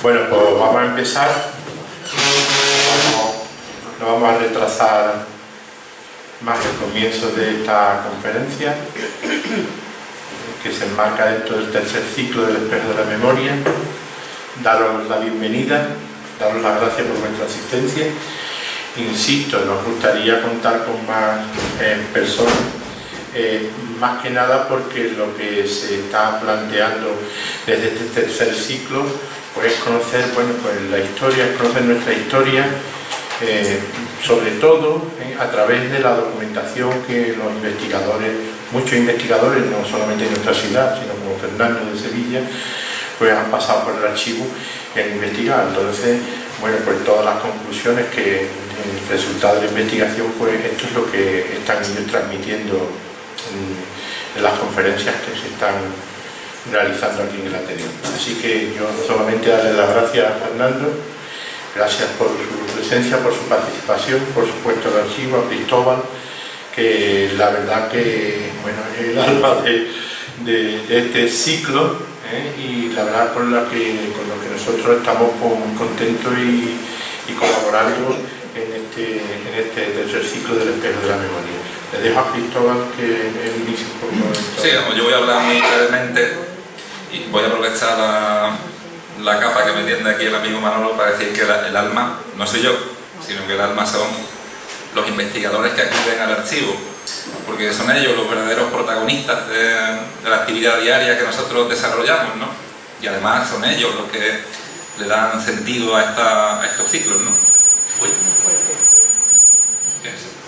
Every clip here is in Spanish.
Bueno, pues vamos a empezar. No vamos a retrasar más el comienzo de esta conferencia, que se enmarca dentro del tercer ciclo del Espejo de la Memoria. Daros la bienvenida, daros las gracias por vuestra asistencia. Insisto, nos gustaría contar con más personas, más que nada porque lo que se está planteando desde este tercer ciclo pues es conocer, bueno, pues la historia, es conocer nuestra historia, sobre todo a través de la documentación que los investigadores, muchos investigadores, no solamente en nuestra ciudad, sino como Fernando de Sevilla, pues han pasado por el archivo y han investigado. Entonces, bueno, pues todas las conclusiones que el resultado de la investigación, pues esto es lo que están ellos transmitiendo en las conferencias que se están realizando aquí en el Ateneo. Así que yo solamente darle las gracias a Fernando, gracias por su presencia, por su participación, por supuesto al archivo, a Cristóbal, que la verdad que, bueno, es el alma de este ciclo, y la verdad con lo que nosotros estamos muy contentos y colaborando en este tercer ciclo del Espejo de la Memoria. Le dejo a Cristóbal que él inicie un poco esto. Sí, yo voy a hablar muy brevemente y voy a aprovechar la capa que me tiende aquí el amigo Manolo para decir que el alma no soy yo, sino que el alma son los investigadores que acuden al archivo, porque son ellos los verdaderos protagonistas de la actividad diaria que nosotros desarrollamos, ¿no? Y además son ellos los que le dan sentido a estos ciclos, ¿no? Uy. ¿Qué es eso?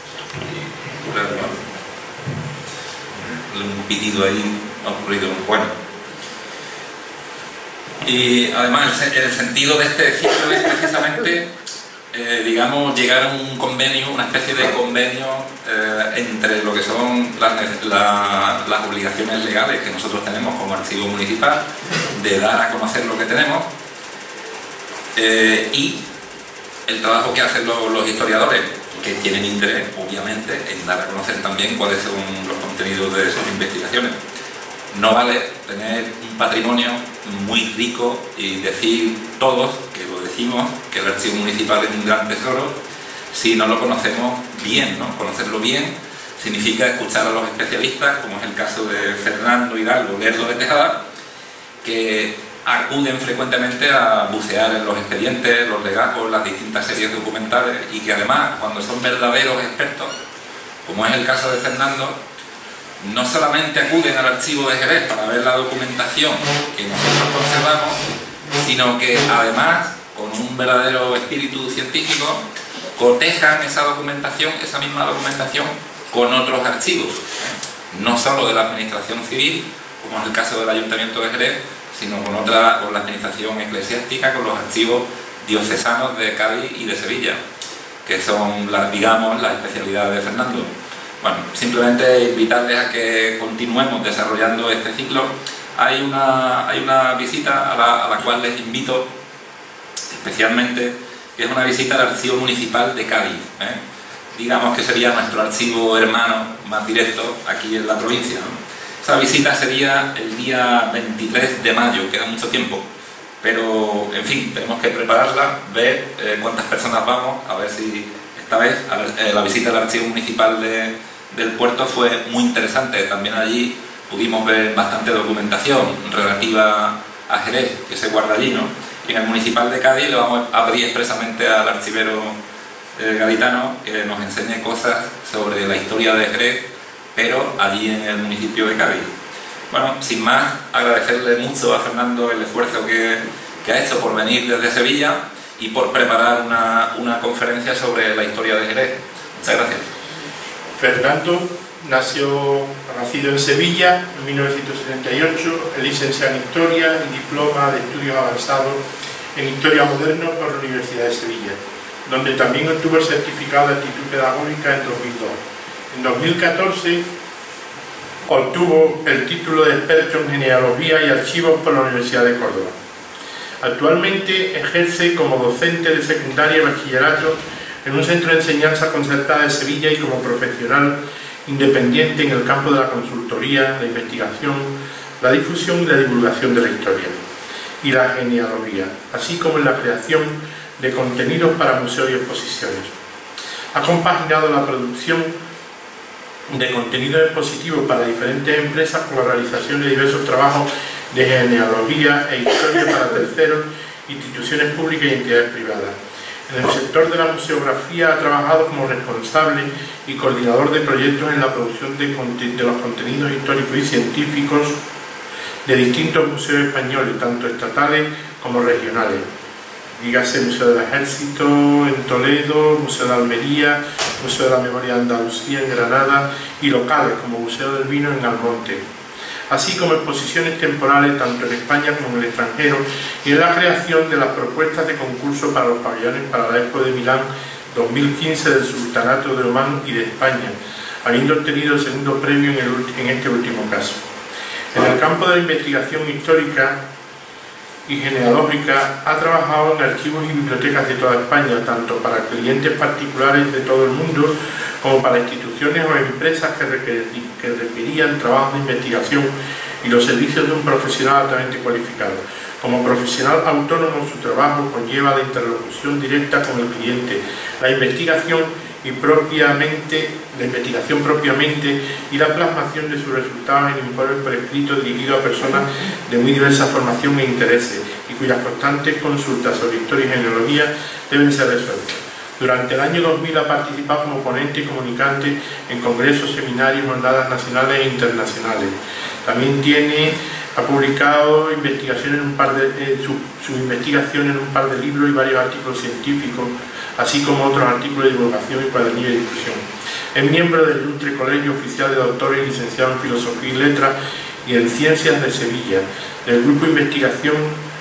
Un pitido ahí ha ocurrido. Bueno, y además el sentido de este ciclo es precisamente digamos, llegar a un convenio, una especie de convenio entre lo que son las obligaciones legales que nosotros tenemos como archivo municipal de dar a conocer lo que tenemos, y el trabajo que hacen los historiadores, que tienen interés, obviamente, en dar a conocer también cuáles son los contenidos de sus investigaciones. No vale tener un patrimonio muy rico y decir todos, que lo decimos, que el archivo municipal es un gran tesoro, si no lo conocemos bien, ¿no? Conocerlo bien significa escuchar a los especialistas, como es el caso de Fernando Hidalgo, Lerdo de Tejada, que acuden frecuentemente a bucear en los expedientes, los legajos, las distintas series documentales, y que además, cuando son verdaderos expertos, como es el caso de Fernando, no solamente acuden al archivo de Jerez para ver la documentación que nosotros conservamos, sino que además, con un verdadero espíritu científico, cotejan esa documentación, esa misma documentación, con otros archivos, no solo de la administración civil, como es el caso del Ayuntamiento de Jerez, sino con la administración eclesiástica, con los archivos diocesanos de Cádiz y de Sevilla, que son, digamos, las especialidades de Fernando. Bueno, simplemente invitarles a que continuemos desarrollando este ciclo. Hay una visita a la cual les invito especialmente, que es una visita al Archivo Municipal de Cádiz, digamos que sería nuestro archivo hermano más directo aquí en la provincia, ¿no? Esa visita sería el día 23 de mayo, queda mucho tiempo, pero en fin, tenemos que prepararla, ver cuántas personas vamos, a ver si esta vez la visita al Archivo Municipal del Puerto fue muy interesante. También allí pudimos ver bastante documentación relativa a Jerez, que se guarda allí, ¿no? Y en el Municipal de Cádiz le vamos a pedir expresamente al archivero gaditano que nos enseñe cosas sobre la historia de Jerez, pero allí en el municipio de Cádiz. Bueno, sin más, agradecerle mucho a Fernando el esfuerzo que ha hecho por venir desde Sevilla y por preparar una conferencia sobre la historia de Jerez. Muchas gracias. Fernando nacido en Sevilla en 1978, es licenciado en Historia y diploma de estudios avanzados en Historia Moderna por la Universidad de Sevilla, donde también obtuvo el certificado de actitud pedagógica en 2002. En 2014 obtuvo el título de experto en genealogía y archivos por la Universidad de Córdoba. Actualmente ejerce como docente de secundaria y bachillerato en un centro de enseñanza concertada de Sevilla y como profesional independiente en el campo de la consultoría, la investigación, la difusión y la divulgación de la historia. y la genealogía, así como en la creación de contenidos para museos y exposiciones. Ha compaginado la producción de contenidos expositivos para diferentes empresas con la realización de diversos trabajos de genealogía e historia para terceros, instituciones públicas y entidades privadas. En el sector de la museografía ha trabajado como responsable y coordinador de proyectos en la producción de los contenidos históricos y científicos de distintos museos españoles, tanto estatales como regionales. Dígase Museo del Ejército en Toledo, Museo de Almería, Museo de la Memoria de Andalucía en Granada y locales como Museo del Vino en Almonte, así como exposiciones temporales tanto en España como en el extranjero y en la creación de las propuestas de concurso para los pabellones para la Expo de Milán 2015 del Sultanato de Omán y de España, habiendo obtenido el segundo premio en este último caso. En el campo de la investigación histórica y genealógica ha trabajado en archivos y bibliotecas de toda España, tanto para clientes particulares de todo el mundo como para instituciones o empresas que requerían trabajos de investigación y los servicios de un profesional altamente cualificado. Como profesional autónomo, su trabajo conlleva la interlocución directa con el cliente, la investigación propiamente y la plasmación de sus resultados en informes por escrito dirigidos a personas de muy diversa formación e intereses y cuyas constantes consultas sobre historia y genealogía deben ser resueltas. Durante el año 2000 ha participado como ponente y comunicante en congresos, seminarios, jornadas nacionales e internacionales. También ha publicado investigación su investigación en un par de libros y varios artículos científicos, así como otros artículos de divulgación y cuadernillos de discusión. Es miembro del Ilustre Colegio Oficial de Doctores y Licenciados en Filosofía y Letras y en Ciencias de Sevilla, del Grupo de Investigación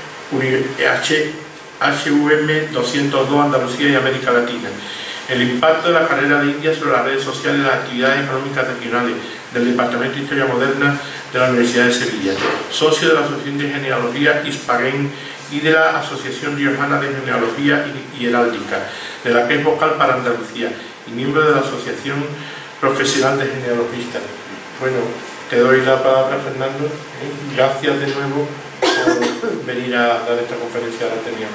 HVM 202 Andalucía y América Latina. El impacto de la carrera de India sobre las redes sociales y las actividades económicas regionales del Departamento de Historia Moderna de la Universidad de Sevilla. Socio de la Asociación de Genealogía Hispagen y de la Asociación Riojana de Genealogía y Heráldica, de la que es vocal para Andalucía, y miembro de la Asociación Profesional de Genealogistas. Bueno, te doy la palabra, Fernando. Gracias de nuevo por venir a dar esta conferencia a la Ateneo.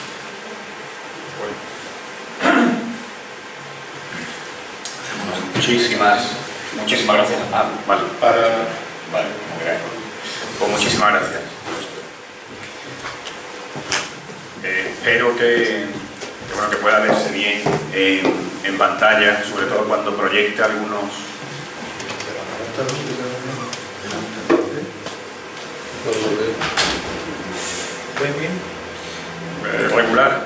Muchísimas gracias. Vale, muy bien. Pues muchísimas gracias. Espero que pueda verse bien en pantalla, sobre todo cuando proyecte algunos. Regular.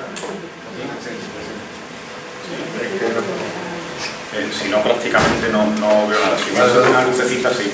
Si no, prácticamente no veo nada. Si me hace una lucecita, sí.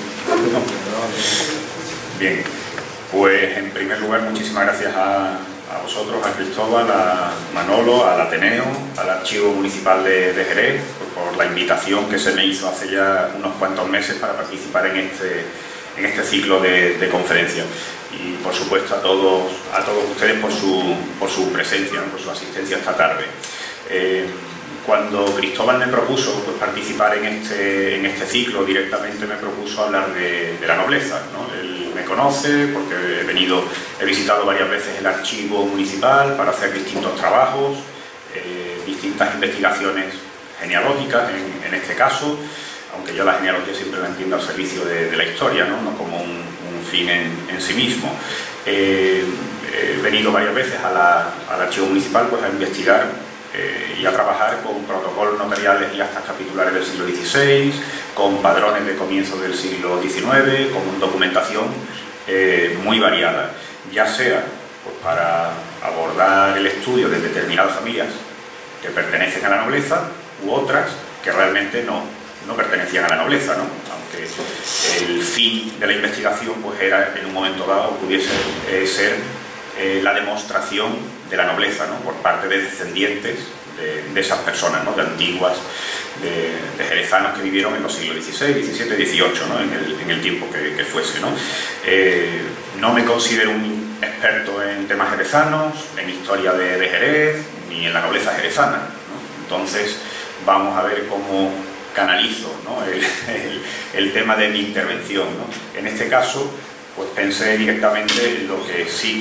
Bien, pues en primer lugar, muchísimas gracias a vosotros, a Cristóbal, a Manolo, al Ateneo, al Archivo Municipal de Jerez, por la invitación que se me hizo hace ya unos cuantos meses para participar en este ciclo de conferencias. Y por supuesto a todos ustedes por su presencia, por su asistencia esta tarde. Cuando Cristóbal me propuso participar en este ciclo, directamente me propuso hablar de la nobleza, ¿no? Él me conoce porque he visitado varias veces el archivo municipal para hacer distintos trabajos, distintas investigaciones genealógicas en este caso, aunque yo la genealogía siempre la entiendo al servicio de la historia, no como un fin en sí mismo. He venido varias veces al archivo municipal pues, a investigar y a trabajar con protocolos notariales y actas capitulares del siglo XVI, con padrones de comienzos del siglo XIX, con documentación muy variada, ya sea pues, para abordar el estudio de determinadas familias que pertenecen a la nobleza u otras que realmente no pertenecían a la nobleza, ¿no? Aunque el fin de la investigación pues, era en un momento dado pudiese ser la demostración de la nobleza, ¿no? Por parte de descendientes de esas personas, ¿no? De antiguas, de jerezanos que vivieron en los siglos XVI, XVII, XVIII, ¿no? en el tiempo que fuese, ¿no? No me considero un experto en temas jerezanos, en historia de Jerez, ni en la nobleza jerezana, ¿no? Entonces vamos a ver cómo canalizo, ¿no? el tema de mi intervención, ¿no? En este caso pues pensé directamente en lo que sí que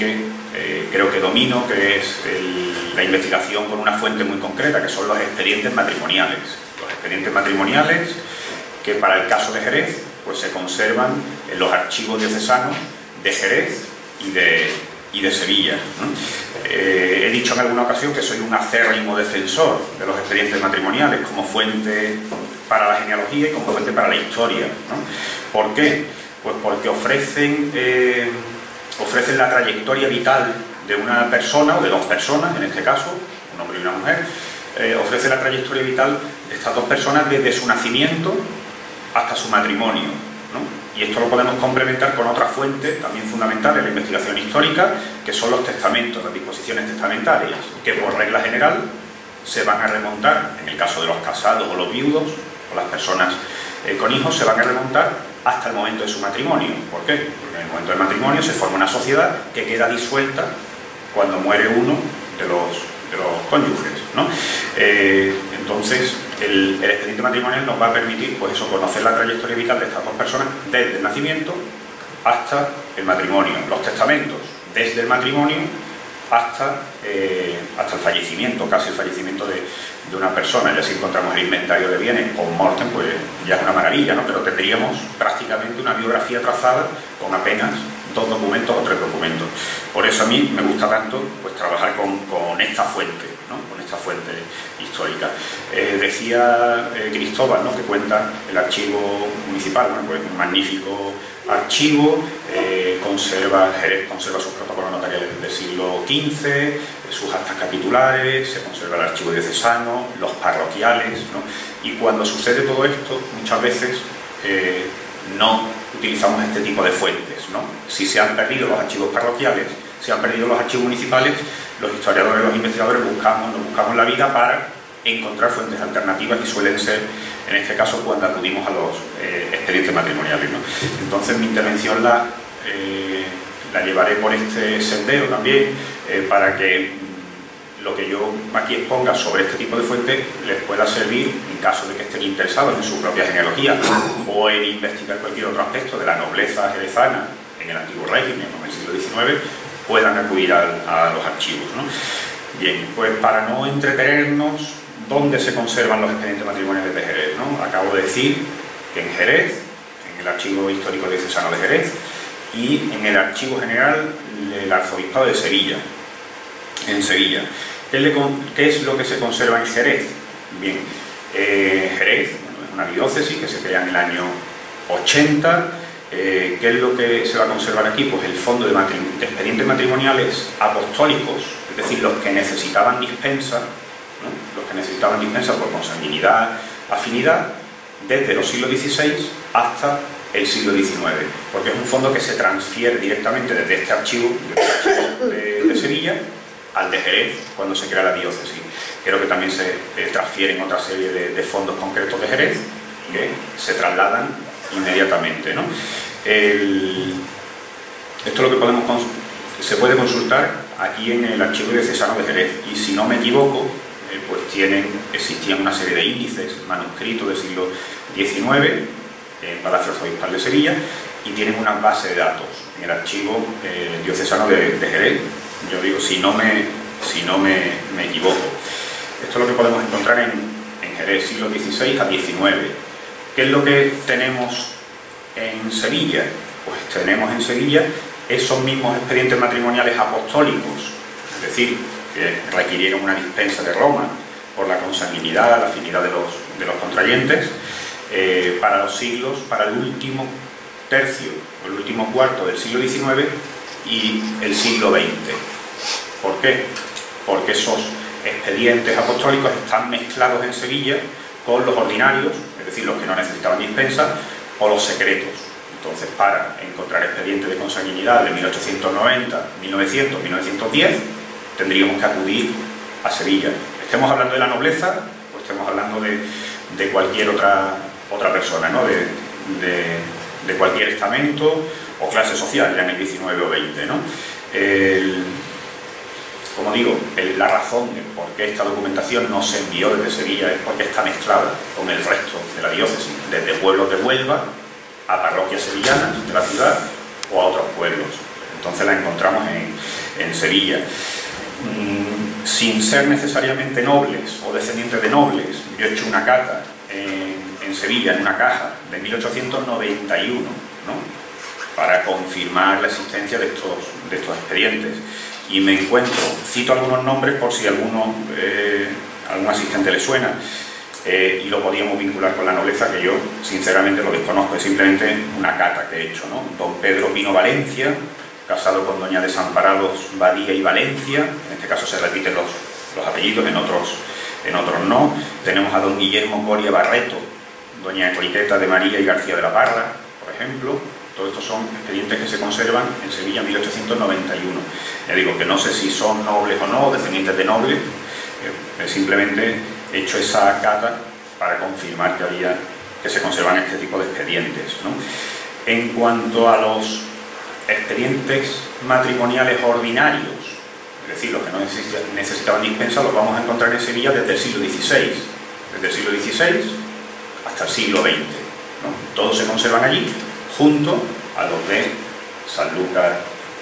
creo que domino, que es la investigación con una fuente muy concreta, que son los expedientes matrimoniales. Los expedientes matrimoniales que para el caso de Jerez pues se conservan en los archivos diocesanos de Jerez y de Sevilla, ¿no? He dicho en alguna ocasión que soy un acérrimo defensor de los expedientes matrimoniales como fuente para la genealogía y como fuente para la historia, ¿no? ¿Por qué? Pues porque ofrecen la trayectoria vital de una persona o de dos personas, en este caso, un hombre y una mujer, ofrece la trayectoria vital de estas dos personas desde su nacimiento hasta su matrimonio, ¿no? Y esto lo podemos complementar con otra fuente también fundamental en la investigación histórica, que son los testamentos, las disposiciones testamentarias, que por regla general se van a remontar, en el caso de los casados o los viudos, o las personas con hijos, se van a remontar hasta el momento de su matrimonio. ¿Por qué? Porque en el momento del matrimonio se forma una sociedad que queda disuelta cuando muere uno de los cónyuges, ¿no? Entonces, el expediente matrimonial nos va a permitir, pues eso, conocer la trayectoria vital de estas dos personas desde el nacimiento hasta el matrimonio. Los testamentos, desde el matrimonio hasta el fallecimiento, casi el fallecimiento de una persona. Ya si encontramos el inventario de bienes con mortem, pues ya es una maravilla, ¿no? Pero tendríamos prácticamente una biografía trazada con apenas 2 documentos o 3 documentos. Por eso a mí me gusta tanto pues trabajar con esta fuente, ¿no? Con esta fuente histórica. Decía Cristóbal, ¿no? Que cuenta el archivo municipal, bueno, pues un magnífico archivo, Jerez conserva sus protocolos notariales del siglo XV, sus actas capitulares, se conserva el archivo diocesano, los parroquiales, ¿no? Y cuando sucede todo esto, muchas veces no utilizamos este tipo de fuentes, ¿no? Si se han perdido los archivos parroquiales, se han perdido los archivos municipales, los historiadores, los investigadores nos buscamos la vida para encontrar fuentes alternativas, y suelen ser, en este caso, cuando acudimos a los expedientes matrimoniales, ¿no? Entonces mi intervención la llevaré por este sendero también, para que lo que yo aquí exponga sobre este tipo de fuentes les pueda servir en caso de que estén interesados en su propia genealogía o en investigar cualquier otro aspecto de la nobleza jerezana en el antiguo régimen o en el siglo XIX, puedan acudir a los archivos, ¿no? Bien, pues para no entretenernos, ¿dónde se conservan los expedientes matrimoniales de Jerez, ¿no? Acabo de decir que en Jerez, en el Archivo Histórico Diocesano de Jerez, y en el Archivo General del Arzobispado de Sevilla, en Sevilla. ¿Qué es lo que se conserva en Jerez? Bien, Jerez, bueno, es una diócesis que se crea en el año 80. ¿Qué es lo que se va a conservar aquí? Pues el fondo de expedientes matrimoniales apostólicos, es decir, los que necesitaban dispensa, ¿no? Los que necesitaban dispensa por consanguinidad, afinidad, desde los siglos XVI hasta el siglo XIX, porque es un fondo que se transfiere directamente desde este archivo, de Sevilla al de Jerez cuando se crea la diócesis. Creo que también se transfieren otra serie de fondos concretos de Jerez que se trasladan inmediatamente, ¿no? Esto es lo que se puede consultar aquí en el Archivo Diocesano de Jerez, y si no me equivoco, pues existían una serie de índices manuscritos del siglo XIX en Palacio Arzobispal de Sevilla, y tienen una base de datos en el Archivo Diocesano de Jerez. Yo digo, si no me equivoco. Esto es lo que podemos encontrar en Jerez, siglo XVI a XIX. ¿Qué es lo que tenemos en Sevilla? Pues tenemos en Sevilla esos mismos expedientes matrimoniales apostólicos, es decir, que requirieron una dispensa de Roma por la consanguinidad, la afinidad de los contrayentes, para el último tercio o el último cuarto del siglo XIX y el siglo XX. ¿Por qué? Porque esos expedientes apostólicos están mezclados en Sevilla con los ordinarios, es decir, los que no necesitaban dispensa, o los secretos. Entonces, para encontrar expedientes de consanguinidad de 1890, 1900, 1910, tendríamos que acudir a Sevilla. Estemos hablando de la nobleza, o estemos hablando de cualquier otra persona, ¿no? De cualquier estamento o clase social, ya en el 19 o 20, ¿no? Como digo, la razón de por qué esta documentación no se envió desde Sevilla es porque está mezclada con el resto de la diócesis, desde pueblos de Huelva a parroquias sevillanas de la ciudad o a otros pueblos. Entonces la encontramos en Sevilla. Sin ser necesariamente nobles o descendientes de nobles, yo he hecho una cata en Sevilla, en una caja de 1891, ¿no?, para confirmar la existencia de estos expedientes. Y me encuentro, cito algunos nombres por si algún asistente le suena, y lo podíamos vincular con la nobleza, que yo sinceramente lo desconozco, es simplemente una cata que he hecho, ¿no? Don Pedro Pino Valencia, casado con doña Desamparados Badía y Valencia, en este caso se repiten los apellidos, en otros no. Tenemos a don Guillermo Coria Barreto, doña Enriqueta de María y García de la Parra, por ejemplo. Todos estos son expedientes que se conservan en Sevilla en 1891. Ya digo que no sé si son nobles o no, descendientes de nobles, simplemente he hecho esa cata para confirmar que se conservan este tipo de expedientes, ¿no? En cuanto a los expedientes matrimoniales ordinarios, es decir, los que no necesitaban dispensa, los vamos a encontrar en Sevilla desde el siglo XVI, hasta el siglo XX, ¿no? Todos se conservan allí, junto a los de Sanlúcar,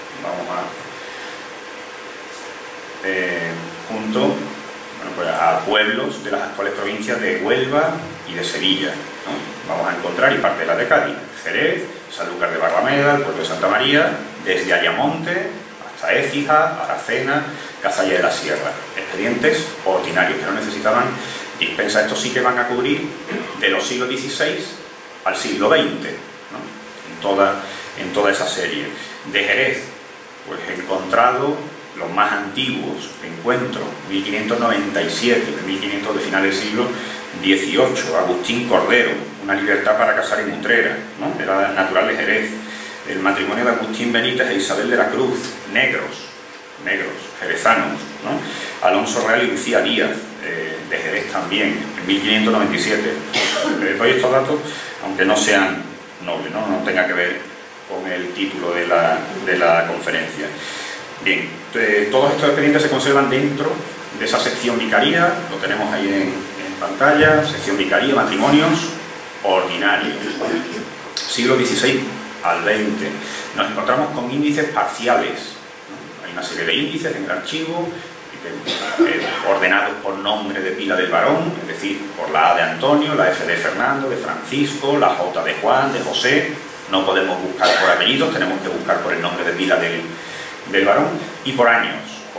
a pueblos de las actuales provincias de Huelva y de Sevilla, ¿no? Vamos a encontrar, y parte de la de Cádiz, Jerez, Sanlúcar de Barrameda, el pueblo de Santa María, desde Ayamonte hasta Écija, Aracena, Cazalla de la Sierra. Expedientes ordinarios que no necesitaban dispensa. Estos sí que van a cubrir de los siglos XVI al siglo XX, ¿no?, en toda esa serie. De Jerez, pues he encontrado los más antiguos que encuentro, 1597, de finales del siglo XVIII, Agustín Cordero, una libertad para casar en Utrera, ¿no?, era natural de Jerez. El matrimonio de Agustín Benítez e Isabel de la Cruz, negros, jerezanos, ¿no? Alonso Real y Lucía Díaz, de Jerez también, en 1597. Doy estos datos, aunque no sean nobles, no tenga que ver con el título de la conferencia. Bien, todos estos expedientes se conservan dentro de esa sección vicaría, lo tenemos ahí en pantalla, sección vicaría, matrimonios ordinarios, siglo XVI al XX. Nos encontramos con índices parciales, ¿no? Hay una serie de índices en el archivo, ordenados por nombre de pila del varón, es decir, por la A de Antonio, la F de Fernando, de Francisco, la J de Juan, de José. No podemos buscar por apellidos, tenemos que buscar por el nombre de pila del varón, y por años,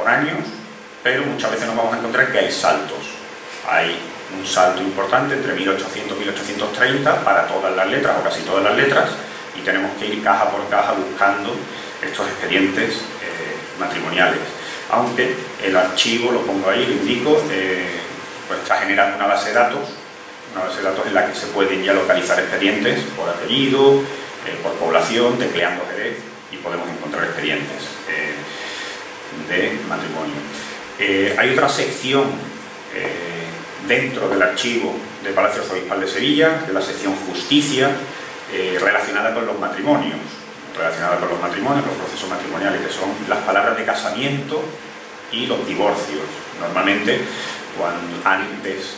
pero muchas veces nos vamos a encontrar que hay saltos. Hay un salto importante entre 1800 y 1830 para todas las letras, o casi todas las letras, y tenemos que ir caja por caja buscando estos expedientes matrimoniales. Aunque el archivo, lo pongo ahí, lo indico, pues está generando una base de datos en la que se pueden ya localizar expedientes por apellido, por población, tecleando Jerez, y podemos encontrar expedientes de matrimonio. Hay otra sección dentro del archivo del Palacio Arzobispal de Sevilla, que es la sección Justicia, relacionada con los matrimonios, los procesos matrimoniales, que son las palabras de casamiento y los divorcios. Normalmente, antes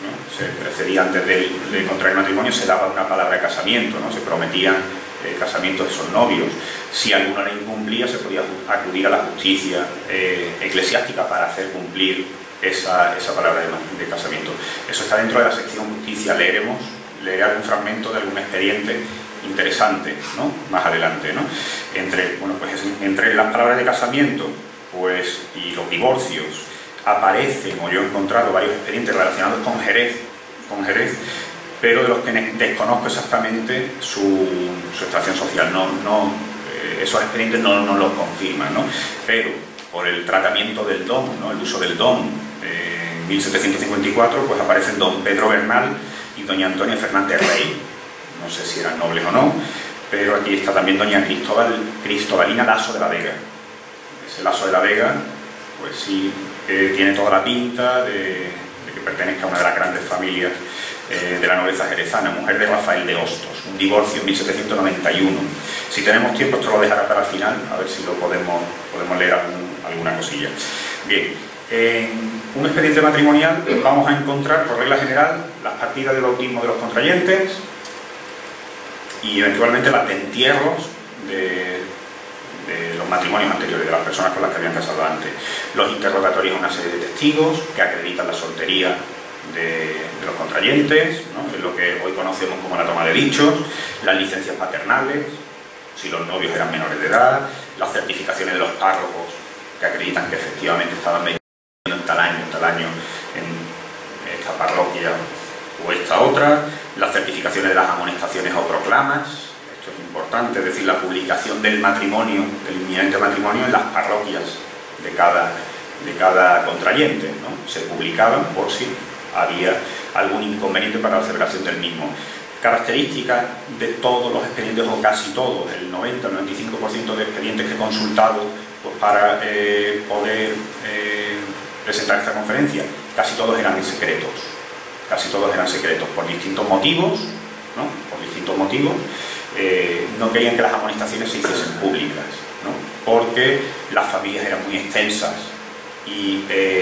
de contraer matrimonio, se daba una palabra de casamiento, ¿no? Se prometían casamientos de esos novios. Si alguno la incumplía, se podía acudir a la justicia eclesiástica para hacer cumplir esa palabra de casamiento. Eso está dentro de la sección Justicia. Leeré algún fragmento de algún expediente interesante, ¿no?, más adelante, ¿no? Entre las palabras de casamiento, pues, y los divorcios aparecen, o yo he encontrado varios expedientes relacionados con Jerez, pero de los que desconozco exactamente su extracción social. Esos expedientes no los confirman, ¿no? Pero por el tratamiento del don, ¿no?, el uso del don, en 1754, pues aparecen don Pedro Bernal y doña Antonia Fernández Rey. No sé si eran nobles o no, pero aquí está también doña Cristobalina Lasso de la Vega. Ese Lasso de la Vega, pues sí, tiene toda la pinta de que pertenezca a una de las grandes familias de la nobleza jerezana, mujer de Rafael de Hostos, un divorcio en 1791. Si tenemos tiempo, esto lo dejará para el final, a ver si lo podemos leer alguna cosilla. Bien, en un expediente matrimonial vamos a encontrar, por regla general, las partidas de bautismo de los contrayentes y eventualmente las de entierros de los matrimonios anteriores, de las personas con las que habían casado antes. Los interrogatorios a una serie de testigos que acreditan la soltería de los contrayentes, ¿no? Es lo que hoy conocemos como la toma de dichos, las licencias paternales, si los novios eran menores de edad, las certificaciones de los párrocos que acreditan que efectivamente estaban viviendo en tal año en esta parroquia o esta otra, las certificaciones de las amonestaciones o proclamas. Esto es importante, es decir, la publicación del matrimonio, del inminente matrimonio en las parroquias de cada contrayente, ¿no? Se publicaban por si había algún inconveniente para la celebración del mismo. Características de todos los expedientes, o casi todos, el 90-95% de expedientes que he consultado pues, para poder presentar esta conferencia, casi todos eran secretos. Casi todos eran secretos, por distintos motivos, ¿no? Por distintos motivos, no querían que las amonestaciones se hiciesen públicas, ¿no? Porque las familias eran muy extensas y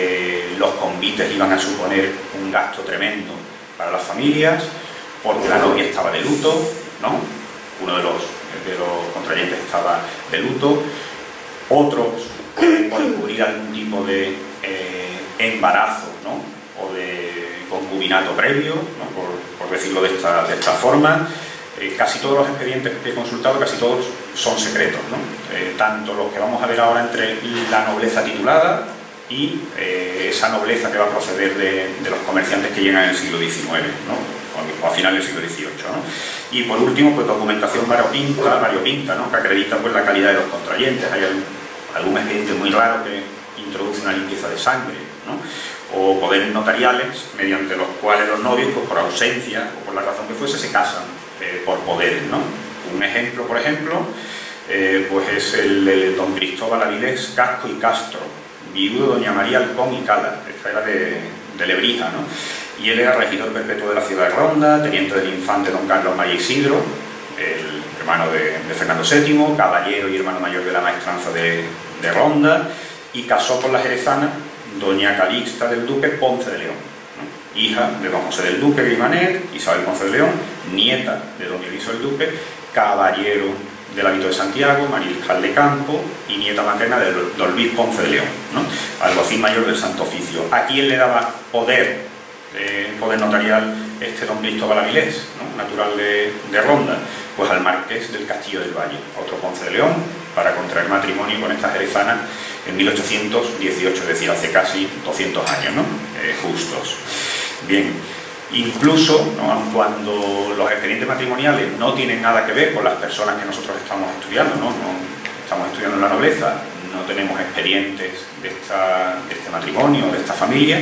los convites iban a suponer un gasto tremendo para las familias, porque la novia estaba de luto, ¿no? Uno de los contrayentes estaba de luto, otros por cubrir algún tipo de embarazo, ¿no? O de concubinato previo, ¿no? por decirlo de esta forma. Casi todos los expedientes que he consultado, casi todos son secretos, ¿no? Tanto los que vamos a ver ahora entre la nobleza titulada y esa nobleza que va a proceder de los comerciantes que llegan en el siglo XIX, ¿no? O a finales del siglo XVIII, ¿no? Y por último, pues documentación variopinta, ¿no? Que acredita pues, la calidad de los contrayentes. Hay algún expediente muy raro que introduce una limpieza de sangre, ¿no? O poderes notariales mediante los cuales los novios, pues, por ausencia o por la razón que fuese, se casan por poderes, ¿no? Un ejemplo, por ejemplo, pues es el de don Cristóbal Avilés Casco y Castro, viudo de doña María Alcón y Cala. Esta era de Lebrija, ¿no? Y él era regidor perpetuo de la ciudad de Ronda, teniente del infante don Carlos María Isidro, el hermano de Fernando VII, caballero y hermano mayor de la maestranza de Ronda, y casó con la jerezana doña Calixta del Duque Ponce de León, ¿no? Hija de don José del Duque Grimanet, Isabel Ponce de León, nieta de don Dionisio del Duque, caballero del hábito de Santiago, mariscal de campo, y nieta materna de don Luis Ponce de León, ¿no? Alguacil mayor del Santo Oficio. ¿A quién le daba poder notarial don Cristóbal Avilés, ¿no? Natural de Ronda? Pues al marqués del Castillo del Valle, otro Ponce de León, para contraer matrimonio con esta jerezana en 1818, es decir, hace casi 200 años, ¿no? Justos. Bien, incluso, ¿no? Aun cuando los expedientes matrimoniales no tienen nada que ver con las personas que nosotros estamos estudiando, ¿no? Estamos estudiando la nobleza, no tenemos expedientes de este matrimonio, de esta familia.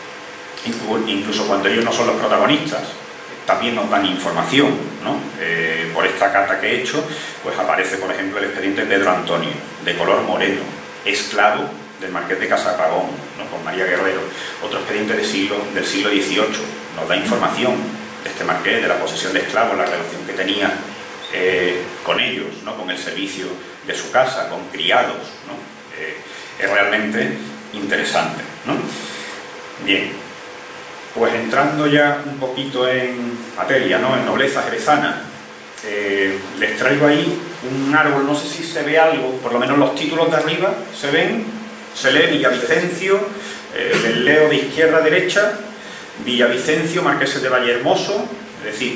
Incluso cuando ellos no son los protagonistas, también nos dan información, ¿no? Por esta carta que he hecho, pues aparece, por ejemplo, el expediente Pedro Antonio, de color moreno, esclavo del marqués de Casapagón, ¿no? Con María Guerrero. Otro expediente del siglo XVIII nos da información de este marqués, de la posesión de esclavos, la relación que tenía con ellos, ¿no? Con el servicio de su casa, con criados, ¿no? Es realmente interesante, ¿no? Bien. Pues entrando ya un poquito en materia, ¿no? En nobleza jerezana, les traigo ahí un árbol, no sé si se ve algo, por lo menos los títulos de arriba se ven, se lee Villavicencio, les leo de izquierda a derecha, Villavicencio, marqueses de Vallehermoso, es decir,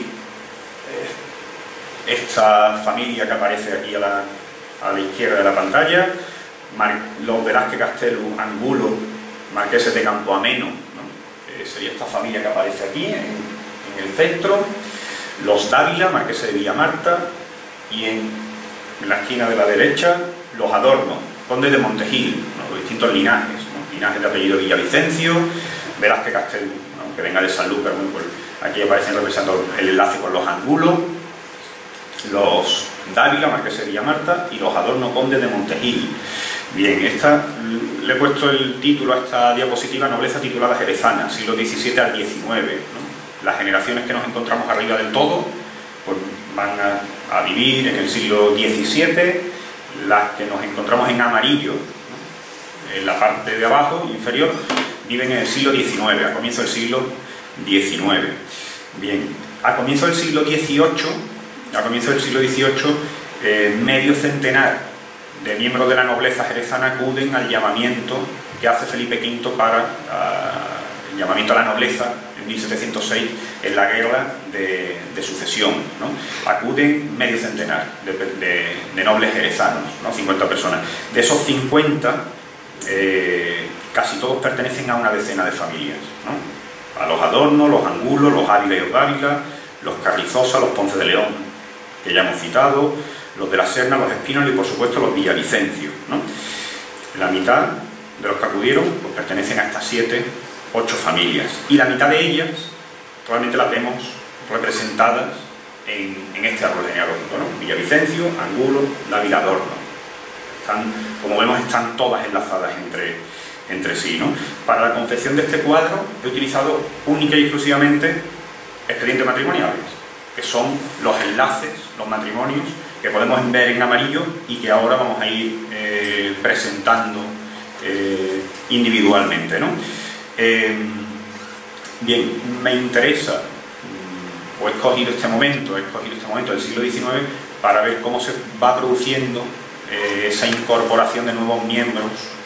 esta familia que aparece aquí a la izquierda de la pantalla, los Velázquez Castelo Angulo, marqueses de Campoameno, sería esta familia que aparece aquí en el centro, los Dávila, marqueses de Villamarta, y en la esquina de la derecha los Adorno, condes de Montegil, ¿no? Los distintos linajes, ¿no? Linajes de apellido Villavicencio, Velázquez Castell, ¿no? Que venga de Sanlúcar, ¿no? Pues aquí aparecen representando el enlace con los Angulo, los Dávila, marqueses de Villamarta, y los Adorno, condes de Montegil. Bien, le he puesto el título a esta diapositiva, Nobleza titulada jerezana, siglo XVII al XIX, ¿no? Las generaciones que nos encontramos arriba del todo pues van a vivir en el siglo XVII, las que nos encontramos en amarillo, ¿no? En la parte de abajo, inferior, viven en el siglo XIX, a comienzo del siglo XIX. Bien, a comienzo del siglo XVIII, medio centenar de miembros de la nobleza jerezana acuden al llamamiento que hace Felipe V para el llamamiento a la nobleza en 1706 en la guerra de sucesión, ¿no? Acuden medio centenar de nobles jerezanos, ¿no? 50 personas. De esos 50, casi todos pertenecen a una decena de familias, ¿no? A los Adorno, los Angulo, los Ávila y Dávila, los Carrizosa, los Ponce de León, que ya hemos citado, los de la Serna, los Espínola y por supuesto los Villavicencio, ¿no? La mitad de los que acudieron pues pertenecen a estas 8 familias, y la mitad de ellas realmente las vemos representadas en este árbol genealógico, ¿no? Villavicencio, Angulo, Dávila, Adorno. Como vemos, están todas enlazadas entre sí, ¿no? Para la confección de este cuadro he utilizado única y exclusivamente expedientes matrimoniales, que son los enlaces, los matrimonios que podemos ver en amarillo y que ahora vamos a ir presentando individualmente, ¿no? Bien, me interesa, o he escogido este momento del siglo XIX para ver cómo se va produciendo esa incorporación de nuevos miembros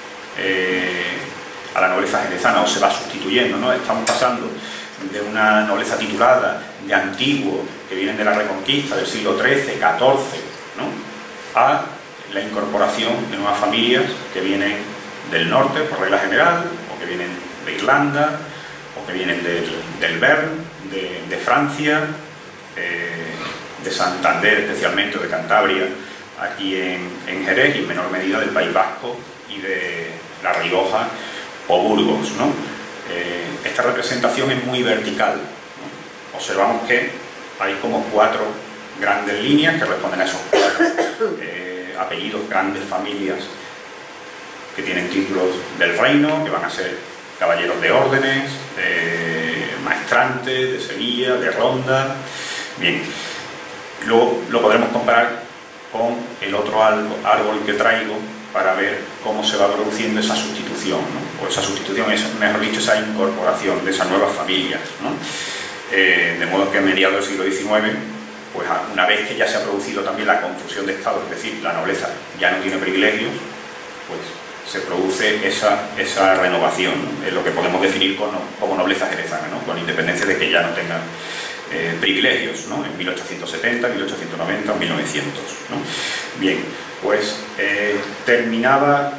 a la nobleza jerezana, o se va sustituyendo, ¿no? Estamos pasando de una nobleza titulada de antiguo, que vienen de la Reconquista, del siglo XIII, XIV, ¿no? A la incorporación de nuevas familias que vienen del norte, por regla general, o que vienen de Irlanda, o que vienen del Bern, de Francia, de Santander especialmente, o de Cantabria, aquí en Jerez, y en menor medida del País Vasco y de La Rioja o Burgos, ¿no? Esta representación es muy vertical, ¿no? Observamos que hay como 4 grandes líneas que responden a esos 4 apellidos, grandes familias que tienen títulos del reino, que van a ser caballeros de órdenes, maestrantes, de Sevilla, de Ronda. Bien, luego lo podremos comparar con el otro árbol que traigo para ver cómo se va produciendo esa sustitución, ¿no? O esa sustitución es, mejor dicho, esa incorporación de esas nuevas familias, ¿no? De modo que a mediados del siglo XIX, pues una vez que ya se ha producido también la confusión de estados, es decir, la nobleza ya no tiene privilegios, pues se produce esa renovación, ¿no? Es lo que podemos definir como nobleza jerezana, ¿no? Con independencia de que ya no tenga privilegios, ¿no? En 1870, 1890 o 1900, ¿no? Bien, pues terminaba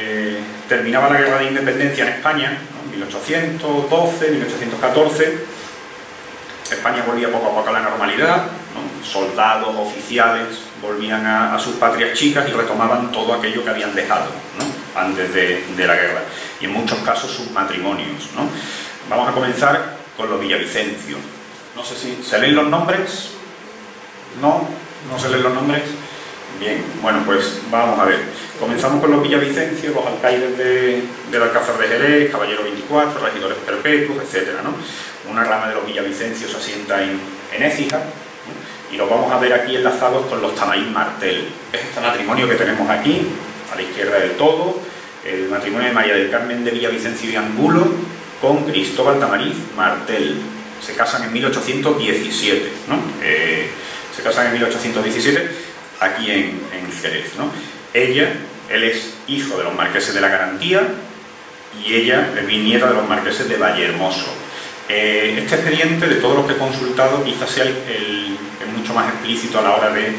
la guerra de independencia en España, ¿no? 1812, 1814, España volvía poco a poco a la normalidad, ¿no? Soldados, oficiales volvían a sus patrias chicas y retomaban todo aquello que habían dejado, ¿no? Antes de la guerra, y en muchos casos sus matrimonios, ¿no? Vamos a comenzar con los Villavicencio. No sé si se leen los nombres. ¿No? ¿No se leen los nombres? Bien, bueno, pues vamos a ver. Comenzamos con los Villavicencio, los alcaides del Alcázar de Jerez, Caballero 24, regidores perpetuos, etcétera, ¿no? Una rama de los Villavicencio se asienta en Écija, ¿no? Y los vamos a ver aquí enlazados con los Tamaín Martel. Es este matrimonio que tenemos aquí, a la izquierda del todo, el matrimonio de María del Carmen de Villavicencio y Angulo con Cristóbal Tamariz Martel. Se casan en 1817, ¿no? Se casan en 1817 aquí en Jerez, ¿no? Él es hijo de los marqueses de la Garantía y ella es bisnieta de los marqueses de Vallehermoso. Este expediente, de todos los que he consultado, quizás sea el mucho más explícito a la hora de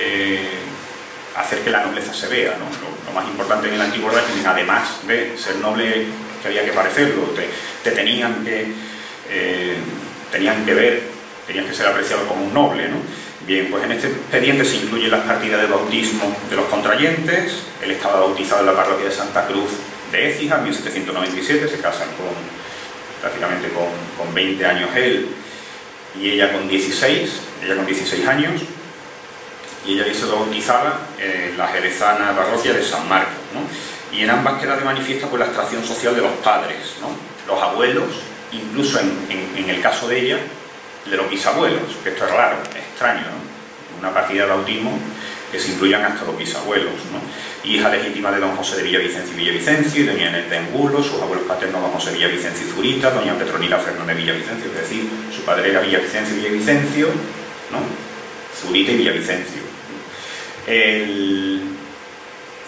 hacer que la nobleza se vea, ¿no? Lo más importante en el antiguo régimen, además de ser noble, que había que parecerlo, te tenían que ver, tenías que ser apreciado como un noble, ¿no? Bien, pues en este expediente se incluyen las partidas de bautismo de los contrayentes. Él estaba bautizado en la parroquia de Santa Cruz de Écija en 1797, se casan prácticamente con 20 años él y ella con 16 años, y ella se bautizaba en la jerezana parroquia de San Marcos, ¿no? Y en ambas queda de manifiesta pues la extracción social de los padres, ¿no? Los abuelos, incluso en el caso de ella, de los bisabuelos, que esto es raro, es extraño, ¿no? Una partida de bautismo que se incluyan hasta los bisabuelos, ¿no? Hija legítima de don José de Villavicencio y Villavicencio y doña Inés de Angulo, sus abuelos paternos don José Villavicencio y Zurita, doña Petronila Fernández Villavicencio, es decir, su padre era Villavicencio y Villavicencio, ¿no? Zurita y Villavicencio.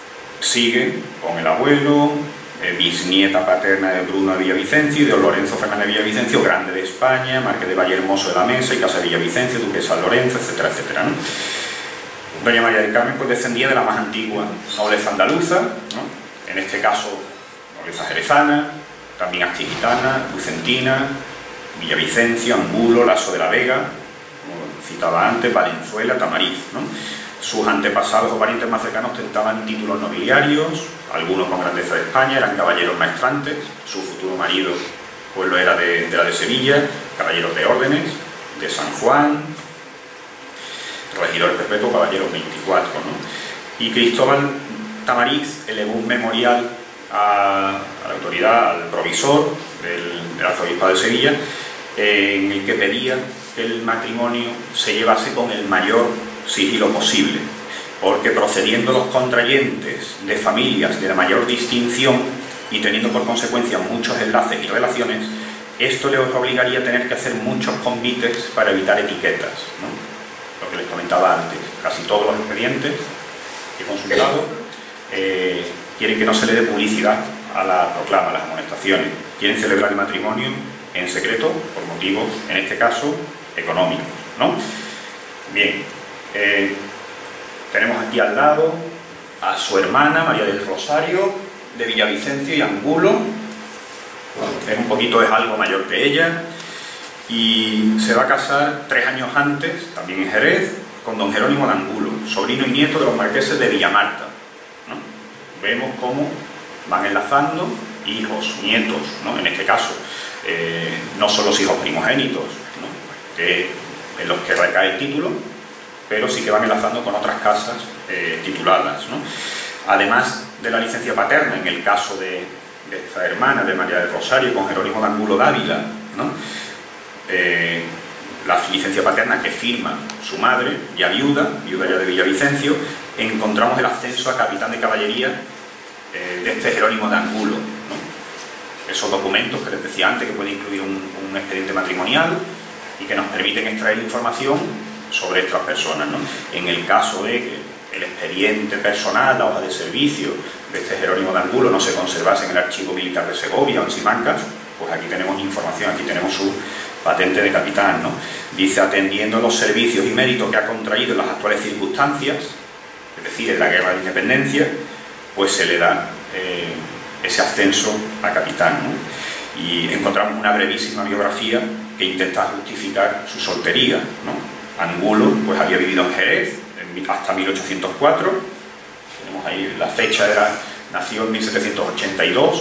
sigue con el abuelo, bisnieta paterna de Bruno de Villavicencio y de Lorenzo Fernández de Villavicencio, grande de España, marqués de Vallehermoso de la Mesa y casa de Villavicencio, duque de San Lorenzo, etcétera, etcétera, ¿no? Doña María del Carmen pues descendía de la más antigua nobleza andaluza, ¿no? En este caso nobleza jerezana, también astigitana, lucentina, Villavicencio, Angulo, Lasso de la Vega, como citaba antes, Valenzuela, Tamariz, ¿no? Sus antepasados o parientes más cercanos ostentaban títulos nobiliarios, algunos con grandeza de España, eran caballeros maestrantes, su futuro marido pues lo era de la de Sevilla, caballeros de órdenes, de San Juan, regidor perpetuo, caballeros 24, ¿no? Y Cristóbal Tamariz elevó un memorial a la autoridad, al provisor del arzobispado de Sevilla, en el que pedía que el matrimonio se llevase con el mayor sigilo posible, porque procediendo los contrayentes de familias de la mayor distinción y teniendo por consecuencia muchos enlaces y relaciones, esto les obligaría a tener que hacer muchos convites para evitar etiquetas, ¿no? Lo que les comentaba antes, casi todos los expedientes que he consultado quieren que no se le dé publicidad a la proclama, a las amonestaciones, quieren celebrar el matrimonio en secreto por motivos, en este caso, económicos, ¿no? Bien, tenemos aquí al lado a su hermana María del Rosario de Villavicencio y Angulo, es algo mayor que ella, y se va a casar 3 años antes, también en Jerez, con don Jerónimo de Angulo, sobrino y nieto de los marqueses de Villamarta, ¿no? Vemos cómo van enlazando hijos, nietos, ¿no? En este caso, no son los hijos primogénitos, ¿no? En los que recae el título, pero sí que van enlazando con otras casas tituladas, ¿no? Además de la licencia paterna, en el caso de esta hermana de María del Rosario con Jerónimo de Angulo Dávila, ¿no? La licencia paterna que firma su madre, ya viuda ya de Villavicencio, encontramos el ascenso a capitán de caballería de este Jerónimo de Angulo, ¿no? Esos documentos que les decía antes, que puede incluir un expediente matrimonial y que nos permiten extraer información sobre estas personas, ¿no? En el caso de que el expediente personal, la hoja de servicio de este Jerónimo de Angulo no se conservase en el Archivo Militar de Segovia o en Simancas, pues aquí tenemos información, aquí tenemos su patente de capitán, ¿no? Dice, atendiendo los servicios y méritos que ha contraído en las actuales circunstancias, es decir, en la Guerra de Independencia, pues se le da ese ascenso a capitán, ¿no? Y encontramos una brevísima biografía que intenta justificar su soltería, ¿no? Angulo pues había vivido en Jerez hasta 1804, tenemos ahí la fecha, nació en 1782,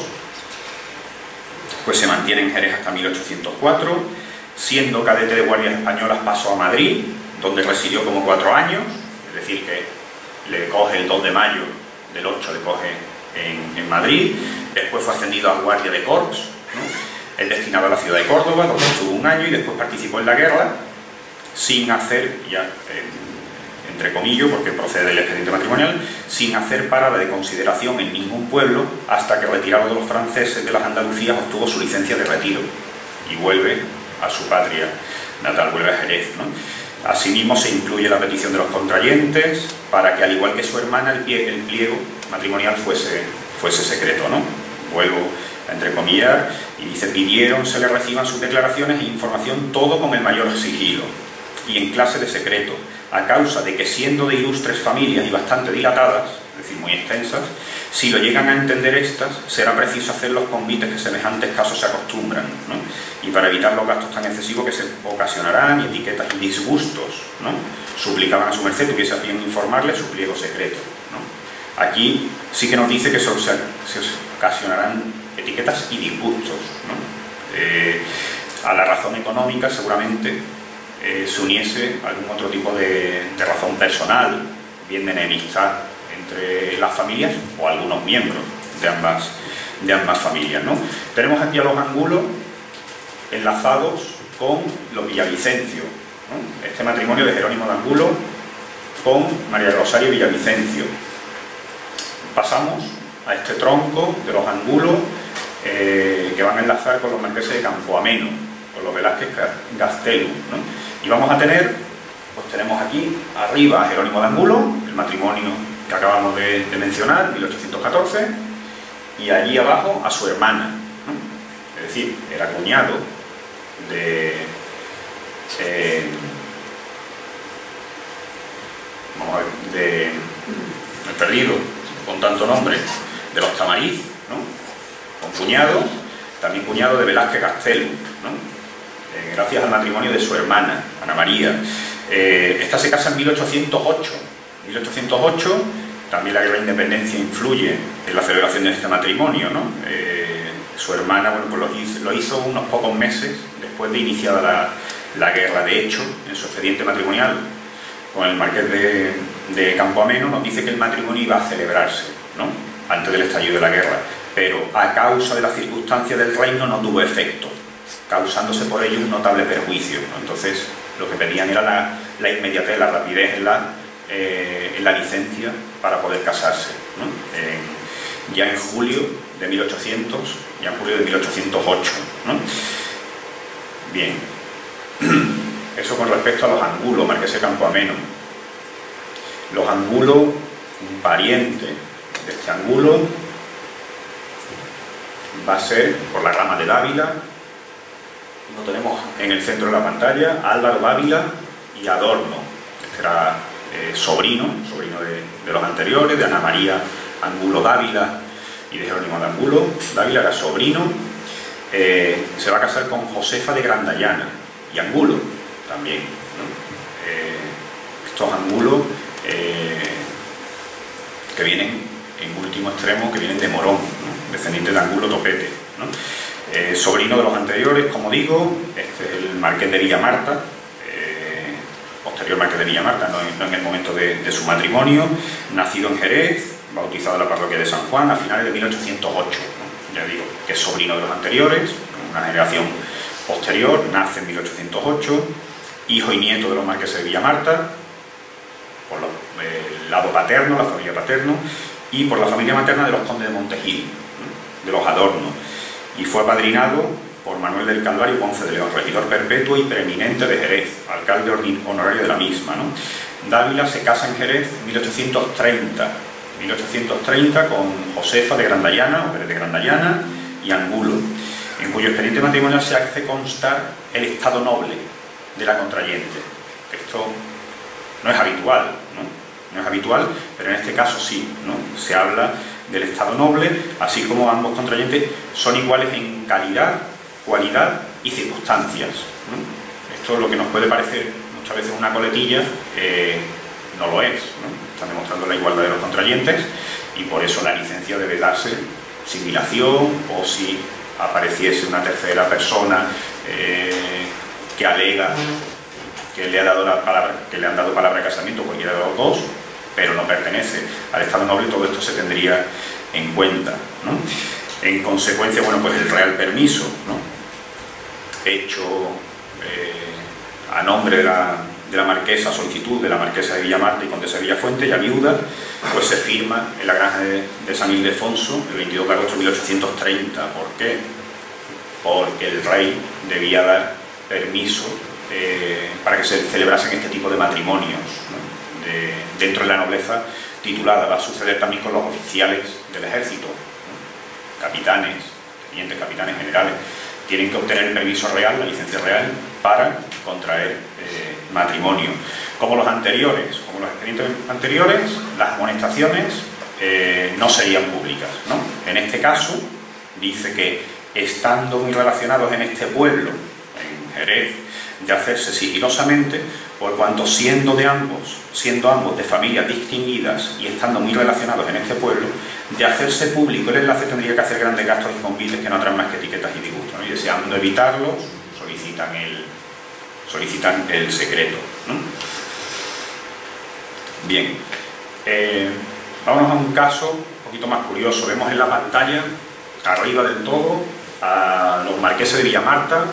pues se mantiene en Jerez hasta 1804, siendo cadete de guardias españolas pasó a Madrid, donde residió como 4 años, es decir que le coge el 2 de mayo del 8, le coge en Madrid, después fue ascendido a guardia de corps, ¿no? Es destinado a la ciudad de Córdoba, donde estuvo 1 año y después participó en la guerra, sin hacer, ya entre comillas, porque procede del expediente matrimonial, sin hacer parada de consideración en ningún pueblo hasta que, retirado de los franceses de las Andalucías, obtuvo su licencia de retiro y vuelve a su patria natal, vuelve a Jerez, ¿no? Asimismo se incluye la petición de los contrayentes para que, al igual que su hermana, el pliego matrimonial fuese secreto, ¿no? Vuelvo a entrecomillar y dice, pidieron se le reciban sus declaraciones e información todo con el mayor sigilo y en clase de secreto, a causa de que, siendo de ilustres familias y bastante dilatadas, es decir, muy extensas, si lo llegan a entender estas, será preciso hacer los convites que semejantes casos se acostumbran, ¿no? Y para evitar los gastos tan excesivos que se ocasionarán, y etiquetas y disgustos, ¿no? Suplicaban a su merced tuviese a bien informarle su pliego secreto, ¿no? Aquí sí que nos dice que se ocasionarán etiquetas y disgustos, ¿no? A la razón económica seguramente se uniese algún otro tipo de razón personal, bien de enemistad entre las familias o algunos miembros de ambas familias, ¿no? Tenemos aquí a los Angulo enlazados con los Villavicencio, ¿no? Este matrimonio de Jerónimo de Angulo con María del Rosario Villavicencio. Pasamos a este tronco de los Angulo que van a enlazar con los marqueses de Campoameno, con los Velázquez Gastelu, ¿no? Y vamos a tener, pues tenemos aquí arriba a Jerónimo de Angulo, el matrimonio que acabamos de mencionar, 1814, y allí abajo a su hermana, ¿no? Es decir, era cuñado de... vamos a ver, de... me he perdido con tanto nombre, de los Tamariz, ¿no? Con cuñado, también cuñado de Velázquez Castelo, ¿no? Gracias al matrimonio de su hermana, Ana María. Esta se casa en 1808. 1808, también la guerra de independencia influye en la celebración de este matrimonio, ¿no? Su hermana, bueno, pues lo hizo unos pocos meses después de iniciada la guerra. De hecho, en su expediente matrimonial con el marqués de Campo Ameno nos dice que el matrimonio iba a celebrarse, ¿no? Antes del estallido de la guerra, pero a causa de las circunstancias del reino no tuvo efecto, causándose por ello un notable perjuicio, ¿no? Entonces, lo que pedían era la inmediatez, la rapidez en la licencia para poder casarse, ¿no? Ya en julio de 1800, ya en julio de 1808, ¿no? Bien, eso con respecto a los Angulo, marqués de Campo Ameno. Los Angulo, un pariente de este Angulo, va a ser por la rama de Dávila. Lo tenemos en el centro de la pantalla, Álvaro Dávila y Adorno. Este era sobrino de los anteriores, de Ana María Angulo Dávila y de Jerónimo de Angulo. Dávila era sobrino. Se va a casar con Josefa de Grandallana y Angulo también, ¿no? Estos Angulo que vienen en último extremo, que vienen de Morón, ¿no? Descendientes de Angulo Topete, ¿no? Sobrino de los anteriores, como digo. Este es el marqués de Villamarta, posterior marqués de Villamarta, no en el momento de su matrimonio, nacido en Jerez, bautizado en la parroquia de San Juan a finales de 1808, ¿no? Ya digo que es sobrino de los anteriores, una generación posterior, nace en 1808, hijo y nieto de los marqueses de Villamarta, por el lado paterno, la familia paterno, y por la familia materna de los condes de Montegil, ¿no? De los Adorno, y fue apadrinado por Manuel del Calvario Ponce de León, regidor perpetuo y preeminente de Jerez, alcalde honorario de la misma, ¿no? Dávila se casa en Jerez en 1830 con Josefa de Grandallana, o Pérez de Grandallana, y Angulo, en cuyo expediente matrimonial se hace constar el estado noble de la contrayente. Esto no es habitual, ¿no? No es habitual, pero en este caso sí, ¿no? Se habla del estado noble, así como ambos contrayentes son iguales en calidad, cualidad y circunstancias, ¿no? Esto es lo que nos puede parecer muchas veces una coletilla, no lo es, ¿no? Están demostrando la igualdad de los contrayentes y por eso la licencia debe darse sin dilación, o si apareciese una tercera persona que alega que le han dado palabra de casamiento, cualquiera de los dos, pero no pertenece al estado noble, todo esto se tendría en cuenta, ¿no? En consecuencia, bueno, pues el real permiso, ¿no? Hecho a nombre de la marquesa, solicitud de la marquesa de Villamarta y condesa de Villafuente, ya viuda, pues se firma en la granja de San Ildefonso el 22 de agosto de 1830. ¿Por qué? Porque el rey debía dar permiso para que se celebrasen este tipo de matrimonios, ¿no? Dentro de la nobleza titulada. Va a suceder también con los oficiales del ejército, ¿no? Capitanes, tenientes, capitanes generales, tienen que obtener el permiso real, la licencia real, para contraer matrimonio. Como los anteriores, como los expedientes anteriores, las amonestaciones no serían públicas, ¿no? En este caso, dice que estando muy relacionados en este pueblo, en Jerez, de hacerse sigilosamente, por cuanto siendo ambos de familias distinguidas y estando muy relacionados en este pueblo, de hacerse público el enlace tendría que hacer grandes gastos y convites que no traen más que etiquetas y disgustos, ¿no? Y deseando evitarlos, solicitan el secreto, ¿no? Bien, vámonos a un caso un poquito más curioso. Vemos en la pantalla, arriba del todo, a los marqueses de Villamarta,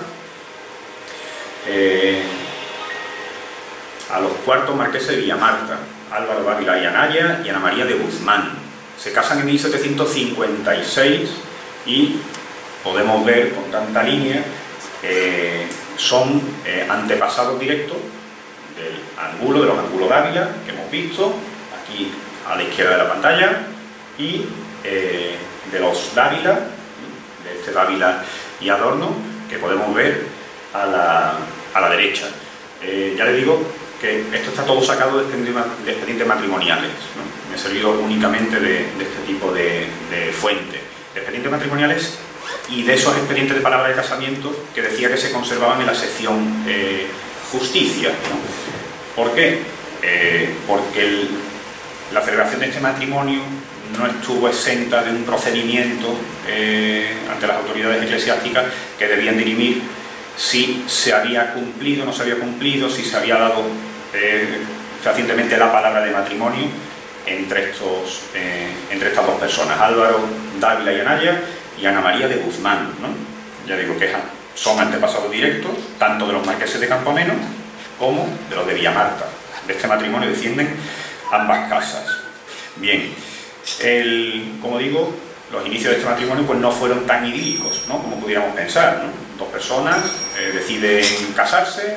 a los cuartos marqueses de Villamarta, Álvaro Dávila y Anaya y Ana María de Guzmán. Se casan en 1756 y podemos ver con tanta línea son antepasados directos del Angulo, de los Angulo Dávila, que hemos visto. Aquí a la izquierda de la pantalla, y de los Dávila, de este Dávila y Adorno, que podemos ver a la derecha. Ya le digo que esto está todo sacado de expedientes matrimoniales, ¿no? Me he servido únicamente de este tipo de fuente, de expedientes matrimoniales y de esos expedientes de palabra de casamiento que decía que se conservaban en la sección justicia, ¿no? ¿Por qué? Porque la celebración de este matrimonio no estuvo exenta de un procedimiento ante las autoridades eclesiásticas que debían dirimir si se había cumplido o no se había cumplido, si se había dado fehacientemente la palabra de matrimonio entre estas dos personas, Álvaro Dávila y Anaya y Ana María de Guzmán, ¿no? Ya digo que son antepasados directos tanto de los marqueses de Campameno como de los de Villamarta. De este matrimonio descienden ambas casas. Bien, como digo, los inicios de este matrimonio pues no fueron tan idílicos, ¿no?, como pudiéramos pensar, ¿no? Dos personas deciden casarse,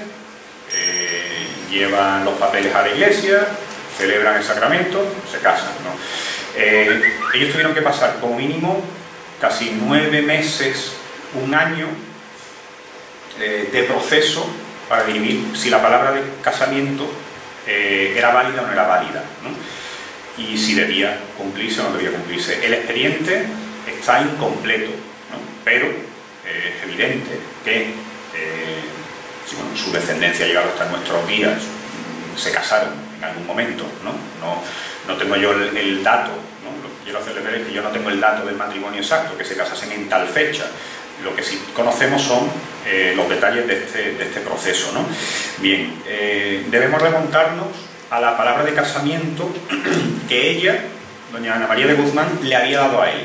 llevan los papeles a la iglesia, celebran el sacramento, se casan, ¿no? Ellos tuvieron que pasar como mínimo casi 9 meses, un año de proceso para dirimir si la palabra de casamiento era válida o no era válida, ¿no? Y si debía cumplirse o no debía cumplirse. El expediente está incompleto, ¿no? Pero es evidente que si, bueno, su descendencia ha llegado hasta nuestros días, se casaron en algún momento, ¿no? No tengo yo el dato, ¿no? Lo que quiero hacerle ver es que yo no tengo el dato del matrimonio exacto, que se casasen en tal fecha. Lo que sí conocemos son los detalles de este proceso, ¿no? Bien, debemos remontarnos a la palabra de casamiento que ella, doña Ana María de Guzmán, le había dado a él.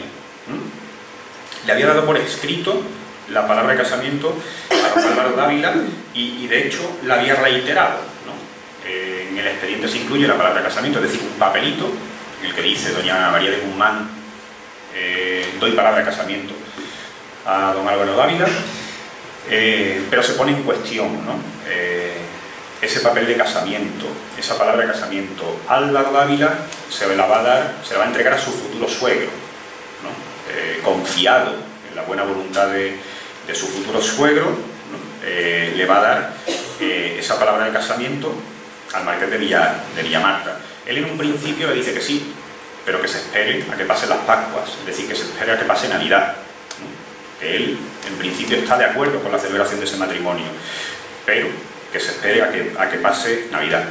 Le había dado por escrito la palabra de casamiento a don Álvaro Dávila y de hecho la había reiterado, ¿no? En el expediente se incluye la palabra de casamiento, es decir, un papelito en el que dice doña Ana María de Guzmán, doy palabra de casamiento a don Álvaro Dávila, pero se pone en cuestión, ¿no? Ese papel de casamiento, esa palabra de casamiento. Álvaro Dávila se la va a entregar a su futuro suegro, ¿no? Confiado en la buena voluntad de su futuro suegro, ¿no? Le va a dar esa palabra de casamiento al marqués de Villamarta. Él en un principio le dice que sí, pero que se espere a que pasen las Pascuas, es decir, que se espere a que pase Navidad, ¿no? Que él en principio está de acuerdo con la celebración de ese matrimonio, pero que se espere a que pase Navidad.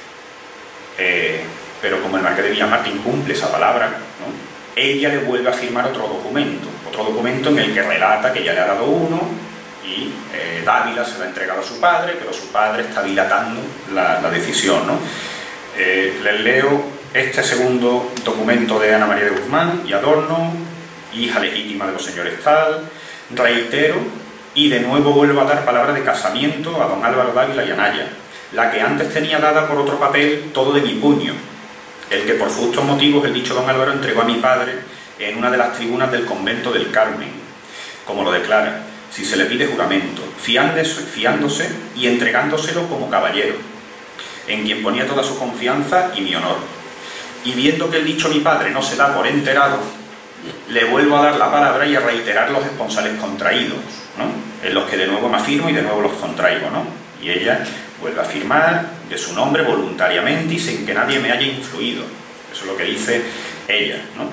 Pero como el marqués de Villamarta incumple esa palabra, ¿no?, ella le vuelve a firmar otro documento en el que relata que ya le ha dado uno y Dávila se lo ha entregado a su padre, pero su padre está dilatando la decisión, ¿no? Les leo este segundo documento de Ana María de Guzmán y Adorno, hija legítima de los señores tal, reitero y de nuevo vuelvo a dar palabra de casamiento a don Álvaro Dávila y Anaya, la que antes tenía dada por otro papel todo de mi puño, el que por justos motivos el dicho don Álvaro entregó a mi padre en una de las tribunas del convento del Carmen, como lo declara, si se le pide juramento, fiándose y entregándoselo como caballero, en quien ponía toda su confianza y mi honor. Y viendo que el dicho mi padre no se da por enterado, le vuelvo a dar la palabra y a reiterar los esponsales contraídos, ¿no?, en los que de nuevo me afirmo y de nuevo los contraigo, ¿no? Y ella vuelve a afirmar de su nombre voluntariamente y sin que nadie me haya influido. Eso es lo que dice ella, ¿no?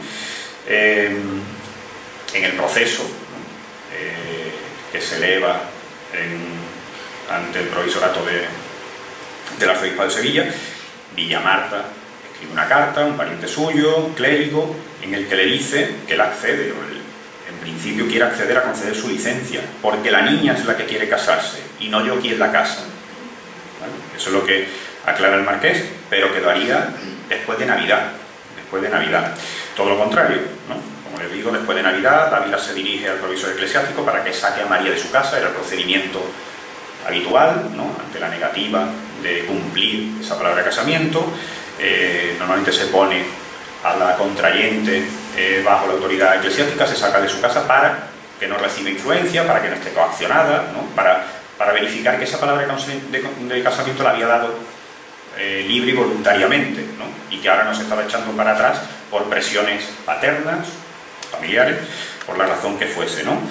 En el proceso, ¿no?, que se eleva ante el provisorato del arzobispado de Sevilla, Villamarta escribe una carta, un pariente suyo, clérigo, en el que le dice que él accede, en principio quiere acceder a conceder su licencia, porque la niña es la que quiere casarse y no yo quien la casa. ¿Vale? Eso es lo que aclara el marqués, pero que lo haría después de Navidad. Todo lo contrario, ¿no? Como les digo, después de Navidad, Dávila se dirige al provisor eclesiástico para que saque a María de su casa, era el procedimiento habitual, ¿no?, ante la negativa de cumplir esa palabra de casamiento. Normalmente se pone a la contrayente bajo la autoridad eclesiástica, se saca de su casa para que no reciba influencia, para que no esté coaccionada, ¿no?, para verificar que esa palabra de casamiento la había dado libre y voluntariamente, ¿no? Y que ahora no se estaba echando para atrás por presiones paternas, familiares, por la razón que fuese, ¿no?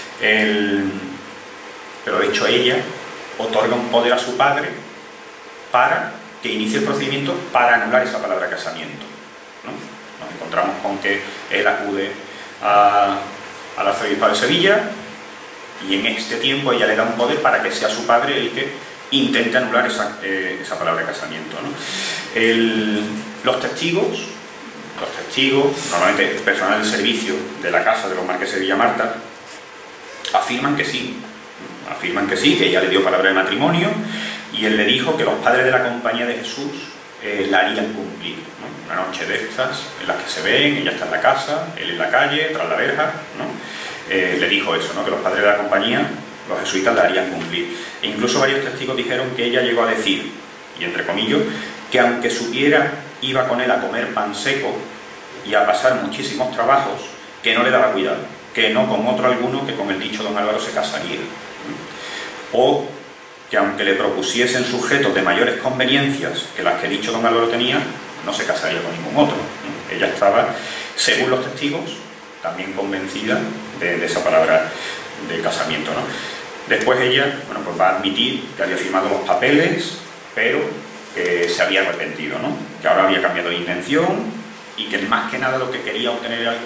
Pero de hecho ella otorga un poder a su padre para que inicie el procedimiento para anular esa palabra casamiento, ¿no? Nos encontramos con que él acude al arzobispado de Sevilla y en este tiempo ella le da un poder para que sea su padre el que intente anular esa palabra casamiento, ¿no? Los testigos, normalmente el personal del servicio de la casa de los marqueses de Villamarta, afirman que sí, que ella le dio palabra de matrimonio y él le dijo que los padres de la Compañía de Jesús la harían cumplir, ¿no? Una noche de estas en las que se ven, ella está en la casa, él en la calle, tras la verja, ¿no? Le dijo eso, ¿no? Que los padres de la Compañía, los jesuitas, la harían cumplir. E incluso varios testigos dijeron que ella llegó a decir, y entre comillas, que aunque supiera iba con él a comer pan seco y a pasar muchísimos trabajos, que no le daba cuidado, que no con otro alguno que con el dicho don Álvaro se casaría. O que aunque le propusiesen sujetos de mayores conveniencias que las que dicho don Álvaro tenía, no se casaría con ningún otro. Ella estaba, según los testigos, también convencida de esa palabra de casamiento, ¿no? Después ella, bueno, pues va a admitir que había firmado los papeles, pero que se había arrepentido, ¿no? Que ahora había cambiado de intención y que más que nada lo que quería obtener era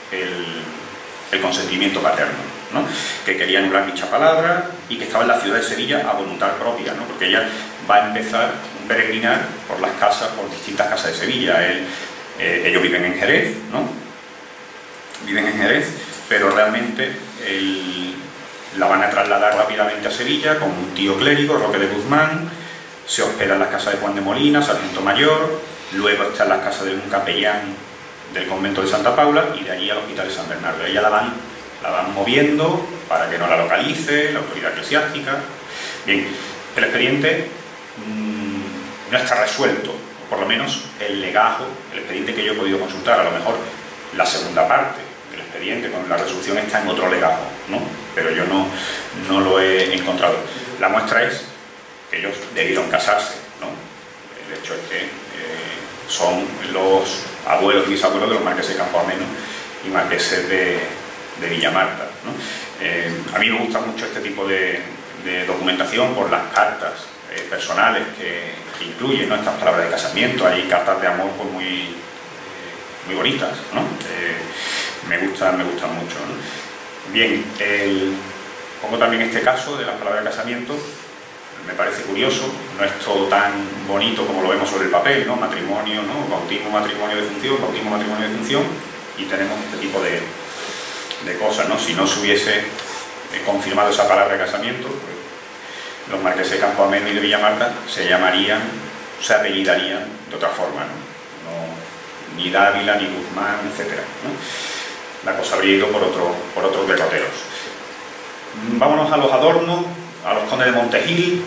el consentimiento paterno, ¿no? Que quería anular dicha palabra y que estaba en la ciudad de Sevilla a voluntad propia, ¿no? Porque ella va a empezar un peregrinar por las casas, por distintas casas de Sevilla. Ellos viven en Jerez, ¿no? Viven en Jerez, pero realmente la van a trasladar rápidamente a Sevilla con un tío clérigo, Roque de Guzmán. Se hospeda en las casas de Juan de Molina, sargento mayor, luego está en las casas de un capellán del convento de Santa Paula y de allí al hospital de San Bernardo. Ella la van moviendo para que no la localice la autoridad eclesiástica. Bien, el expediente no está resuelto, o por lo menos el legajo, el expediente que yo he podido consultar, a lo mejor la segunda parte del expediente con la resolución está en otro legajo, ¿no? Pero yo no lo he encontrado. La muestra es que ellos debieron casarse, ¿no? El hecho es que son los abuelos y bisabuelos de los marqueses de Campo Ameno y marqueses de Villamarta, ¿no? A mí me gusta mucho este tipo de documentación por las cartas personales que incluyen, ¿no? Estas palabras de casamiento. Hay cartas de amor pues muy bonitas, ¿no? Me gustan mucho, ¿no? Bien, pongo también este caso de las palabras de casamiento. Me parece curioso, no es todo tan bonito como lo vemos sobre el papel, ¿no? Matrimonio, ¿no? Bautismo, matrimonio, defunción, bautismo, matrimonio, defunción, y tenemos este tipo de cosas, ¿no? Si no se hubiese confirmado esa palabra de casamiento, pues, los marqueses de Campo Ameno y de Villamarta se apellidarían de otra forma, ¿no? Ni Dávila, ni Guzmán, etc., ¿no? La cosa habría ido por otros derroteros. Vámonos a los adornos, a los condes de Montegil.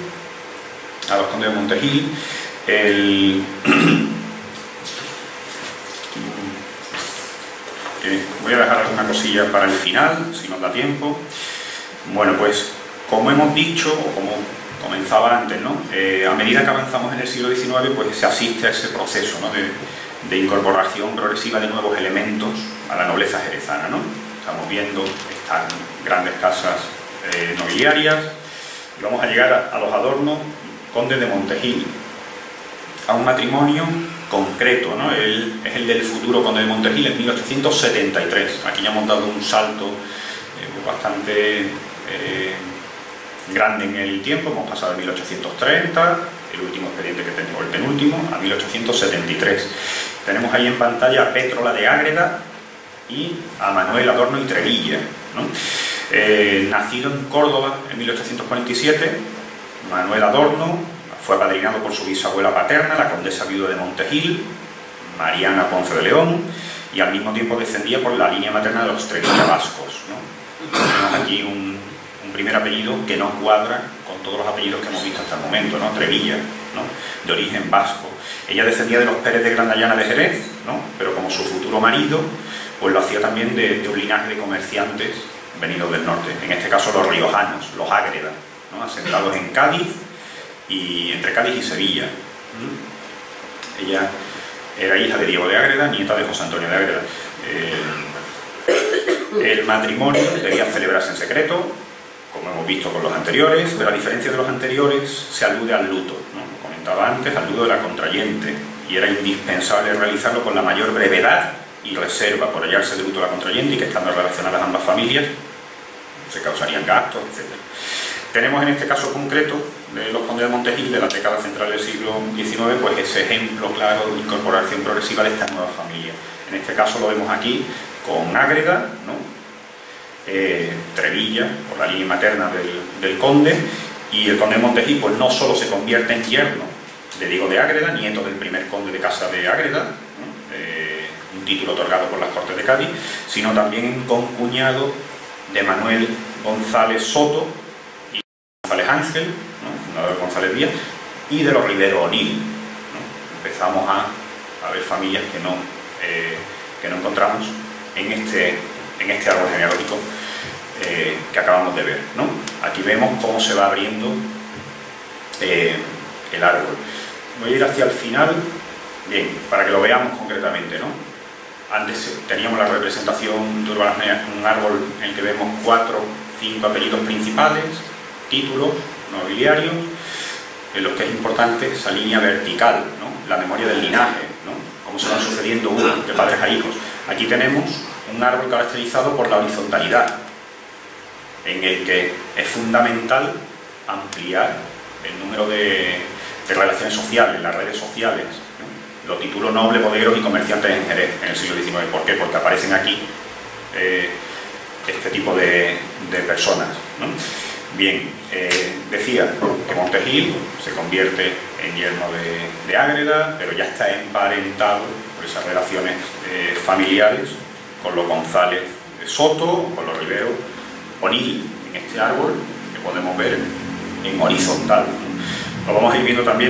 Voy a dejar alguna cosilla para el final, si nos da tiempo. Bueno, pues como hemos dicho, o como comenzaba antes, ¿no? A medida que avanzamos en el siglo XIX, pues se asiste a ese proceso, ¿no? de incorporación progresiva de nuevos elementos a la nobleza jerezana, ¿no? Estamos viendo estas grandes casas nobiliarias. Y vamos a llegar a los adornos condes de Montegil, a un matrimonio concreto, ¿no? Es el del futuro conde de Montegil en 1873. Aquí ya hemos dado un salto bastante grande en el tiempo. Hemos pasado de 1830, el último expediente que tenemos, el penúltimo, a 1873. Tenemos ahí en pantalla a Pétrola de Ágreda y a Manuel Adorno y Trevilla, ¿no? Nacido en Córdoba en 1847, Manuel Adorno fue apadrinado por su bisabuela paterna, la condesa viuda de Montegil, Mariana Ponce de León, y al mismo tiempo descendía por la línea materna de los Trevilla vascos, ¿no? Tenemos aquí un primer apellido que no cuadra con todos los apellidos que hemos visto hasta el momento, ¿no? Trevilla, ¿no? De origen vasco. Ella descendía de los Pérez de Grandallana de Jerez, ¿no? Pero como su futuro marido, pues lo hacía también de un linaje de comerciantes venidos del norte, en este caso los riojanos, los Ágreda, ¿no? Asentados en Cádiz y entre Cádiz y Sevilla, Ella era hija de Diego de Ágreda, nieta de José Antonio de Ágreda. El matrimonio debía celebrarse en secreto, como hemos visto con los anteriores, pero a diferencia de los anteriores se alude al luto, ¿no? Como comentaba antes, al luto de la contrayente, y era indispensable realizarlo con la mayor brevedad y reserva por hallarse de luto la contrayente y que estando relacionadas ambas familias se causarían gastos, etc. Tenemos en este caso concreto de los condes de Montegil de la década central del siglo XIX, pues ese ejemplo claro de incorporación progresiva de estas nuevas familias. En este caso lo vemos aquí con Ágreda, ¿no? Trevilla, por la línea materna del conde, y el conde de Montegil pues no solo se convierte en yerno de Diego de Ágreda, nieto del primer conde de Casa de Ágreda, ¿no? Un título otorgado por las Cortes de Cádiz, sino también en concuñado de Manuel González Soto y González Ángel, ¿no? Fundador de González Díaz, y de los Rivero O'Neill, ¿no? Empezamos a ver familias que no encontramos en este árbol genealógico que acabamos de ver, ¿no? Aquí vemos cómo se va abriendo el árbol. Voy a ir hacia el final, bien, para que lo veamos concretamente, ¿no? Antes teníamos la representación de un árbol en el que vemos 4 o 5 apellidos principales, títulos nobiliarios, en los que es importante esa línea vertical, ¿no? La memoria del linaje, ¿no? Cómo se van sucediendo uno de padres a hijos. Aquí tenemos un árbol caracterizado por la horizontalidad, en el que es fundamental ampliar el número de relaciones sociales, las redes sociales, ¿no? Lo titulo noble, bodegueros y comerciantes en Jerez en el siglo XIX. ¿Por qué? Porque aparecen aquí este tipo de personas, ¿no? Bien, decía que Montegil se convierte en yerno de Ágreda, pero ya está emparentado por esas relaciones familiares con los González de Soto, con los Rivero O'Neill, en este árbol que podemos ver en horizontal. Lo vamos a ir viendo también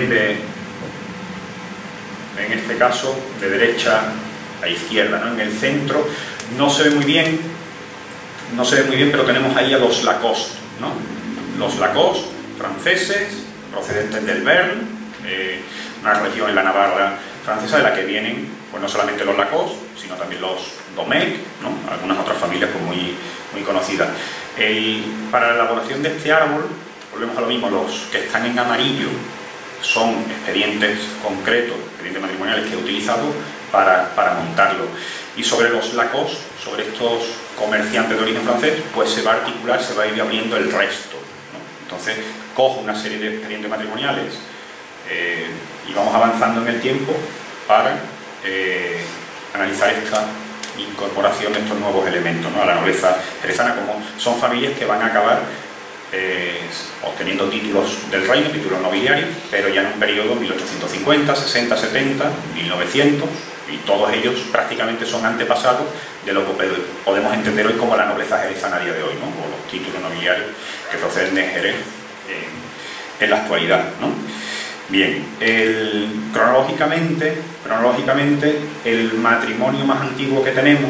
en este caso de derecha a izquierda, ¿no? En el centro no se ve muy bien, pero tenemos ahí a los Lacoste, ¿no? Los Lacoste, franceses, procedentes del Béarn, una región en la Navarra francesa de la que vienen pues no solamente los Lacoste, sino también los Domecq, ¿no? Algunas otras familias pues muy conocidas. Para la elaboración de este árbol, volvemos a lo mismo, los que están en amarillo son expedientes concretos, expedientes matrimoniales que he utilizado para montarlo. Y sobre los Lacoste, sobre estos comerciantes de origen francés, pues se va a articular, se va a ir abriendo el resto, ¿no? Entonces, cojo una serie de expedientes matrimoniales y vamos avanzando en el tiempo para analizar esta incorporación de estos nuevos elementos, ¿no? A la nobleza jerezana, como son familias que van a acabar obteniendo títulos del reino, títulos nobiliarios, pero ya en un periodo 1850, 60, 70, 1900, y todos ellos prácticamente son antepasados de lo que podemos entender hoy como la nobleza jerezana a día de hoy, ¿no? O los títulos nobiliarios que proceden de Jerez en la actualidad, ¿no? Bien, cronológicamente el matrimonio más antiguo que tenemos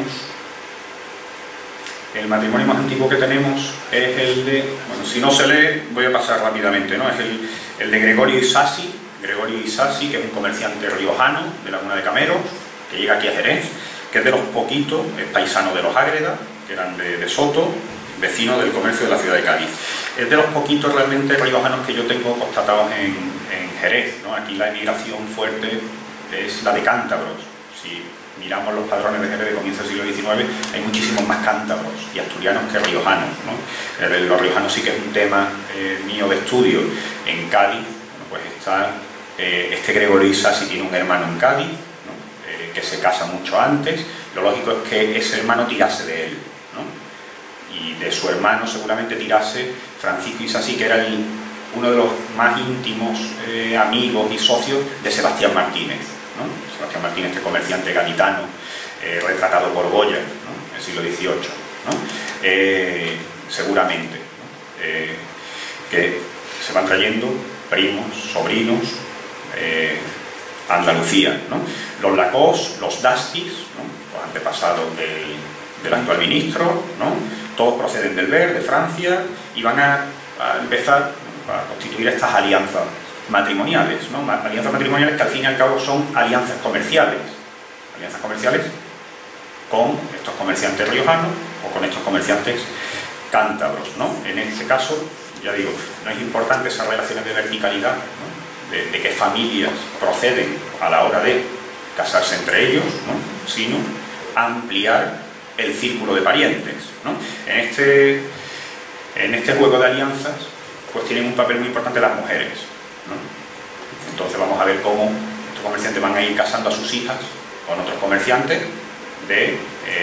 es el de, bueno, si no se lee voy a pasar rápidamente, ¿no? Es el de Gregorio Isasi, que es un comerciante riojano de Laguna de Cameros, que llega aquí a Jerez, que es de los poquitos, es paisano de los Ágreda, que eran de Soto, vecino del comercio de la ciudad de Cádiz. Es de los poquitos realmente riojanos que yo tengo constatados en Jerez, ¿no? Aquí la emigración fuerte es la de cántabros. Si miramos los padrones de Jerez de comienzo del siglo XIX, hay muchísimos más cántabros y asturianos que riojanos, ¿no? Los riojanos sí que es un tema mío de estudio. En Cádiz, bueno, pues está este Gregorio Isasi, tiene un hermano en Cádiz, ¿no? Que se casa mucho antes. Lo lógico es que ese hermano tirase de él, ¿no? Y de su hermano seguramente tirase Francisco Isasi, que era uno de los más íntimos amigos y socios de Sebastián Martínez, ¿no? Sebastián Martínez, este comerciante gaditano, retratado por Goya, ¿no? En el siglo XVIII, ¿no? Seguramente, ¿no? Que se van trayendo primos, sobrinos, Andalucía, ¿no? Los Lacoste, los Dastis, ¿no? Los antepasados del actual ministro, ¿no? Todos proceden del Béarn, de Francia, y van a empezar a constituir estas alianzas matrimoniales, ¿no? Alianzas matrimoniales que al fin y al cabo son alianzas comerciales con estos comerciantes riojanos o con estos comerciantes cántabros, ¿no? En este caso, ya digo, no es importante esas relaciones de verticalidad, ¿no? de qué familias proceden a la hora de casarse entre ellos, ¿no? Sino ampliar el círculo de parientes, ¿no? En este juego de alianzas pues tienen un papel muy importante las mujeres, ¿no? Entonces vamos a ver cómo estos comerciantes van a ir casando a sus hijas con otros comerciantes de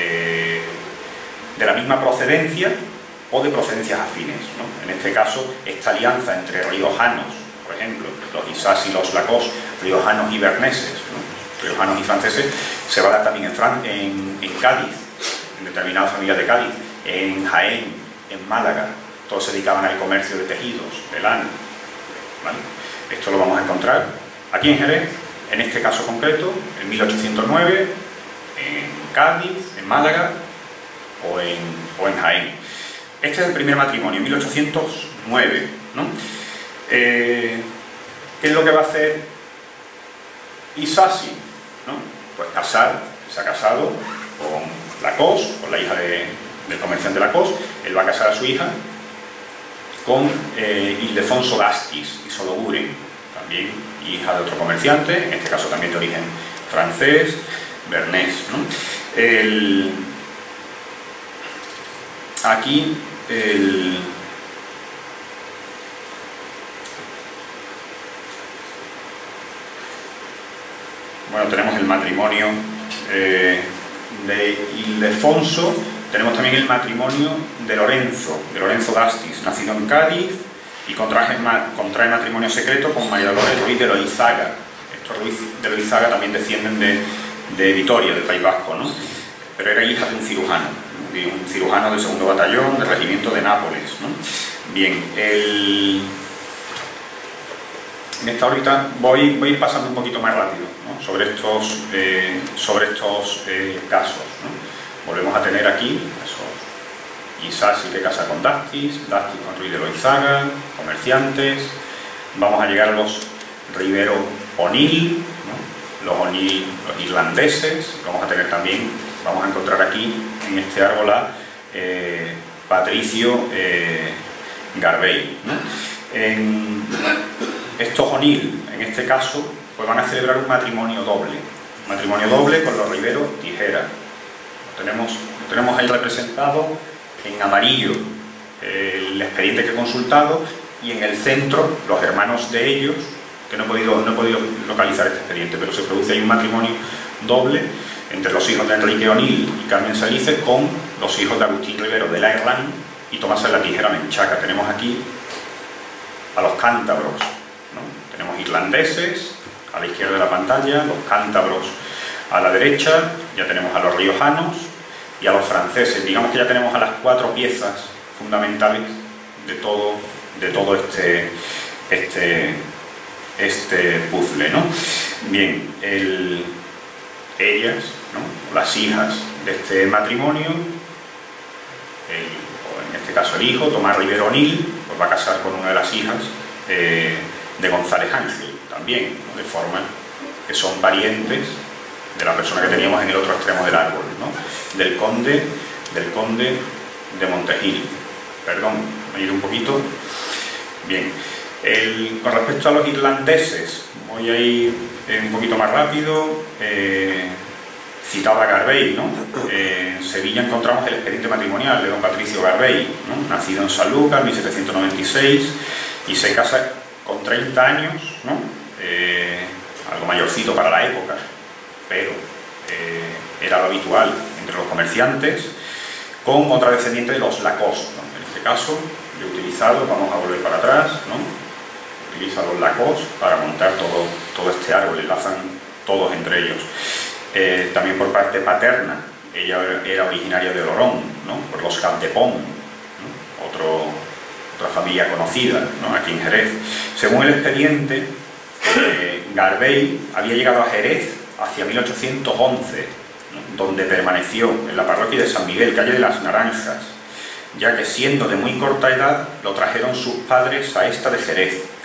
la misma procedencia o de procedencias afines, ¿no? En este caso, esta alianza entre riojanos, por ejemplo, los Isás y los Lacos, riojanos y berneses, ¿no? Riojanos y franceses, se va a dar también en Cádiz, en determinadas familias de Cádiz, en Jaén, en Málaga. Todos se dedicaban al comercio de tejidos, de lana, ¿vale? Esto lo vamos a encontrar aquí en Jerez, en este caso concreto, en 1809, en Cádiz, en Málaga o en Jaén. Este es el primer matrimonio, 1809, ¿no? ¿Qué es lo que va a hacer Isasi, ¿no? Pues se ha casado con Lacos, con la hija del comerciante Lacos. Él va a casar a su hija con Ildefonso d'Astis y Sologuren, también hija de otro comerciante, en este caso también de origen francés, bernés, ¿no? Bueno, tenemos el matrimonio de Ildefonso, tenemos también el matrimonio de Lorenzo d'Astis, nacido en Cádiz y contrae matrimonio secreto con María Dolores Ruiz de Loizaga. Estos Ruiz de Loizaga también descienden de Vitoria, del País Vasco, ¿no? Pero era hija de un cirujano del 2º batallón del regimiento de Nápoles, ¿no? Bien, en esta órbita voy a ir pasando un poquito más rápido, ¿no? sobre estos casos, ¿no? Volvemos a tener aquí Isasi que casa con D'Astis con Ruiz de Loizaga, comerciantes. Vamos a llegar a los Rivero O'Neill, ¿no? Los O'Neill, los irlandeses. Vamos a encontrar aquí en este árbol a Patricio Garvey, ¿no? Estos O'Neill, en este caso, pues van a celebrar un matrimonio doble con los Rivero Tijera. Lo tenemos ahí representado en amarillo el expediente que he consultado, y en el centro los hermanos de ellos, que no he podido localizar este expediente, pero se produce ahí un matrimonio doble entre los hijos de Enrique O'Neill y Carmen Salices con los hijos de Agustín Rivero de la Irlanda y Tomás de la Tijera Menchaca. Tenemos aquí a los cántabros, ¿no? Tenemos irlandeses a la izquierda de la pantalla, los cántabros a la derecha, ya tenemos a los riojanos y a los franceses. Digamos que ya tenemos a las 4 piezas fundamentales de todo este puzzle, ¿no? Bien, ellas, ¿no? Las hijas de este matrimonio, o en este caso el hijo, Tomás Rivero O'Neill, pues va a casar con una de las hijas de González Ángel, también, ¿no? De forma que son parientes de la persona que teníamos en el otro extremo del árbol, ¿no? Del conde de Montegil. Perdón, me he ido un poquito. Bien, con respecto a los irlandeses, voy a ir un poquito más rápido. Citaba Garvey, ¿no? En Sevilla encontramos el expediente matrimonial de don Patricio Garvey, ¿no? Nacido en Sanlúcar en 1796 y se casa con 30 años, ¿no? Algo mayorcito para la época, pero era lo habitual entre los comerciantes, con otra descendiente de los Lacoste, ¿no? En este caso, yo he utilizado, vamos a volver para atrás, ¿no? Utiliza los Lacoste para montar todo este árbol, enlazan todos entre ellos. También por parte paterna, ella era originaria de Lorón, ¿no? Por los Capdepont, ¿no? Otra familia conocida, ¿no? Aquí en Jerez. Según el expediente, Garvey había llegado a Jerez hacia 1811, ¿no? Donde permaneció en la parroquia de San Miguel, calle de las Naranjas, ya que siendo de muy corta edad lo trajeron sus padres a esta de Jerez.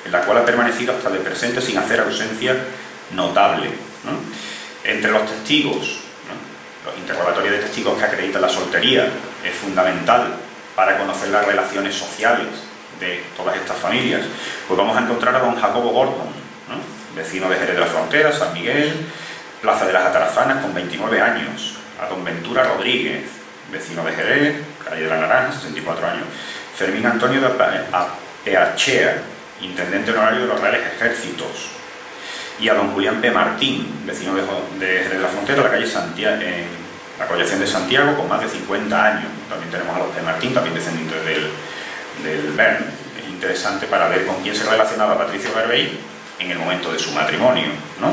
en la cual ha permanecido hasta de presente sin hacer ausencia notable, ¿no? Entre los testigos, ¿no? Los interrogatorios de testigos que acreditan la soltería es fundamental para conocer las relaciones sociales de todas estas familias. Pues vamos a encontrar a don Jacobo Gordon, ¿no? Vecino de Jerez de la Frontera, San Miguel, Plaza de las Atarazanas, con 29 años. A don Ventura Rodríguez, vecino de Jerez, calle de la Naranja, 64 años. Fermín Antonio de Apeachea, intendente honorario de los Reales Ejércitos. Y a don Julián P. Martín, vecino de Jerez de la Frontera, la calle Santiago, en la Collación de Santiago, con más de 50 años. También tenemos a los P. Martín, también descendientes del Bern. Es interesante para ver con quién se relacionaba Patricio Garbey en el momento de su matrimonio, ¿no?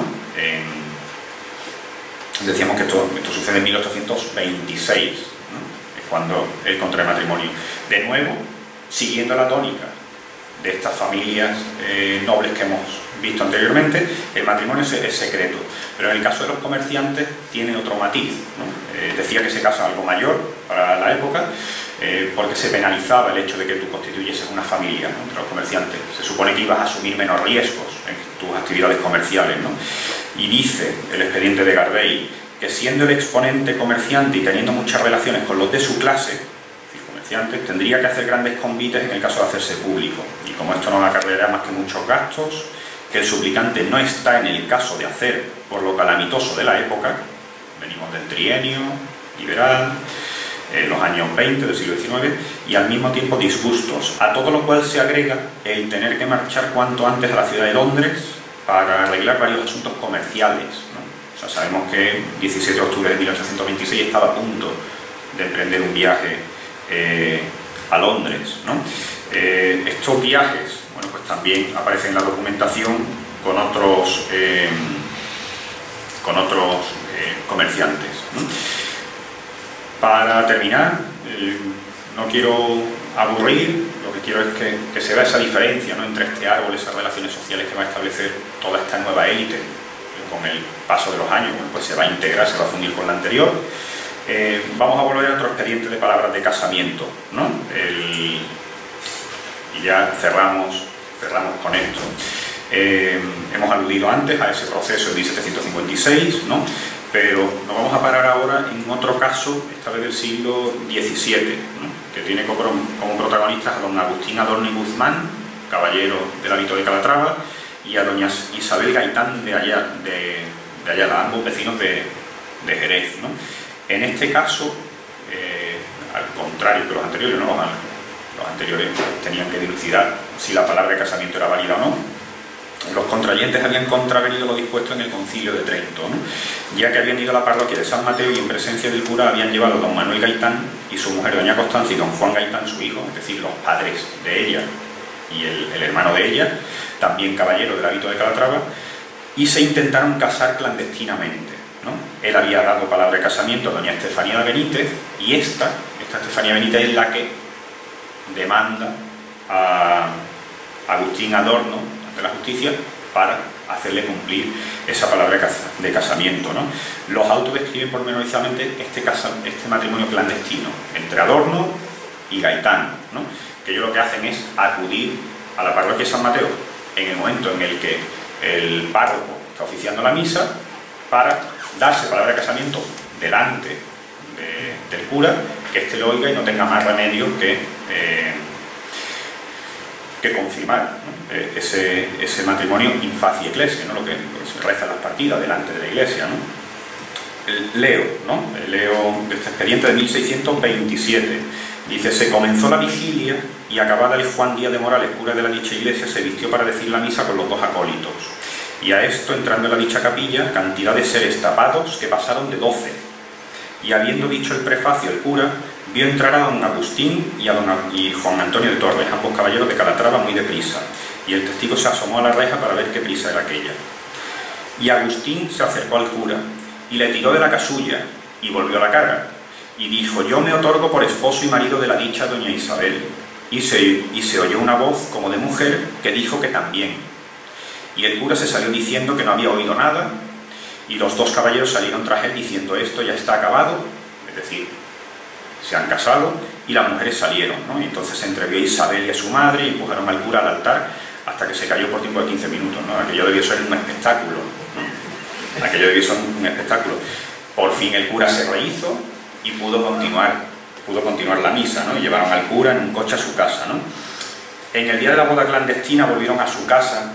Decíamos que esto sucede en 1826, ¿no? Es cuando él contrae matrimonio. De nuevo, siguiendo la tónica de estas familias nobles que hemos visto anteriormente, el matrimonio es secreto, pero en el caso de los comerciantes tiene otro matiz, ¿no? Decía que se casa algo mayor para la época, porque se penalizaba el hecho de que tú constituyeses una familia, ¿no? Entre los comerciantes. Se supone que ibas a asumir menos riesgos en tus actividades comerciales, ¿no? Y dice el expediente de Garbey que siendo el exponente comerciante y teniendo muchas relaciones con los de su clase, es decir, comerciantes, tendría que hacer grandes convites en el caso de hacerse público. Y como esto no acarreará más que muchos gastos, que el suplicante no está en el caso de hacer por lo calamitoso de la época, venimos del trienio liberal, los años 20 del siglo XIX, y al mismo tiempo disgustos, a todo lo cual se agrega el tener que marchar cuanto antes a la ciudad de Londres para arreglar varios asuntos comerciales, ¿no? O sea, sabemos que el 17 de octubre de 1826 estaba a punto de emprender un viaje a Londres, ¿no? Estos viajes, bueno, pues también aparecen en la documentación con otros comerciantes, ¿no? Para terminar, no quiero aburrir, lo que quiero es que se vea esa diferencia, ¿no?, entre este árbol, esas relaciones sociales que va a establecer toda esta nueva élite, que con el paso de los años, bueno, pues se va a integrar, se va a fundir con la anterior. Vamos a volver a otro expediente de palabras de casamiento, ¿no? Y ya cerramos con esto. Hemos aludido antes a ese proceso de 1756, ¿no? Pero nos vamos a parar ahora en otro caso, esta vez del siglo XVII, ¿no?, que tiene como protagonistas a don Agustín Adorno y Guzmán, caballero del hábito de Calatrava, y a doña Isabel Gaitán de Ayala, ambos vecinos de Jerez, ¿no? En este caso, al contrario que los anteriores, ¿no? Los anteriores tenían que dilucidar si la palabra de casamiento era válida o no. Los contrayentes habían contravenido lo dispuesto en el Concilio de Trento, ¿no?, ya que habían ido a la parroquia de San Mateo y en presencia del cura habían llevado a don Manuel Gaitán y su mujer doña Constancia y don Juan Gaitán, su hijo, es decir, los padres de ella y el hermano de ella, también caballero del hábito de Calatrava, y se intentaron casar clandestinamente, ¿no? Él había dado palabra de casamiento a doña Estefanía Benítez, y esta Estefanía Benítez es la que demanda a Agustín Adorno ante la justicia para hacerle cumplir esa palabra de casamiento, ¿no? Los autos describen pormenorizadamente este matrimonio clandestino entre Adorno y Gaitán, ¿no?, que ellos lo que hacen es acudir a la parroquia de San Mateo en el momento en el que el párroco está oficiando la misa para darse palabra de casamiento delante del cura, que éste lo oiga y no tenga más remedio que confirmar, ¿no?, ese matrimonio in facie ecclesia, ¿no?, lo que se reza en las partidas delante de la iglesia, ¿no? Leo de este expediente de 1627. Dice: se comenzó la vigilia y acabada el Juan Díaz de Morales, cura de la dicha iglesia, se vistió para decir la misa con los dos acólitos. Y a esto, entrando en la dicha capilla, cantidad de seres tapados que pasaron de 12. Y habiendo dicho el prefacio, el cura vio entrar a don Agustín y Juan Antonio de Torres, ambos caballeros de Calatrava, muy deprisa. Y el testigo se asomó a la reja para ver qué prisa era aquella. Y Agustín se acercó al cura y le tiró de la casulla y volvió a la cara. Y dijo: yo me otorgo por esposo y marido de la dicha doña Isabel. Y se oyó una voz como de mujer que dijo que también. Y el cura se salió diciendo que no había oído nada, y los dos caballeros salieron tras él diciendo: esto ya está acabado, es decir, se han casado, y las mujeres salieron, ¿no? Y entonces se entrevió a Isabel y a su madre y empujaron al cura al altar hasta que se cayó por tiempo de 15 minutos, ¿no? Aquello debió ser un espectáculo, ¿no? Aquello debió ser un espectáculo. Por fin el cura se rehizo y pudo continuar la misa, ¿no? Y llevaron al cura en un coche a su casa, ¿no? En el día de la boda clandestina volvieron a su casa.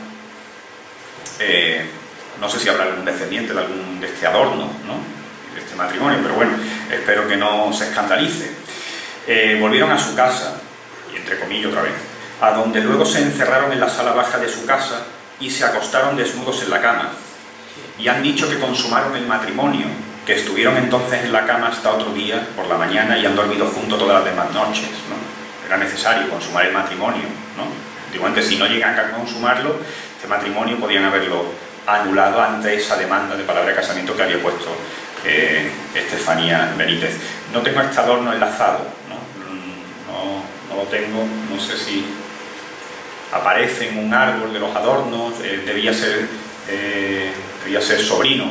No sé si habrá algún descendiente de este adorno, ¿no? De este matrimonio, pero bueno, espero que no se escandalice. Volvieron a su casa, y entre comillas otra vez, a donde luego se encerraron en la sala baja de su casa y se acostaron desnudos en la cama. Y han dicho que consumaron el matrimonio, que estuvieron entonces en la cama hasta otro día, por la mañana, y han dormido juntos todas las demás noches, ¿no? Era necesario consumar el matrimonio, ¿no? Antiguamente, si no llegan a consumarlo, este matrimonio podían haberlo anulado ante esa demanda de palabra de casamiento que había puesto Estefanía Benítez. No tengo este adorno enlazado, no lo tengo, no sé si aparece en un árbol de los adornos, debía ser sobrino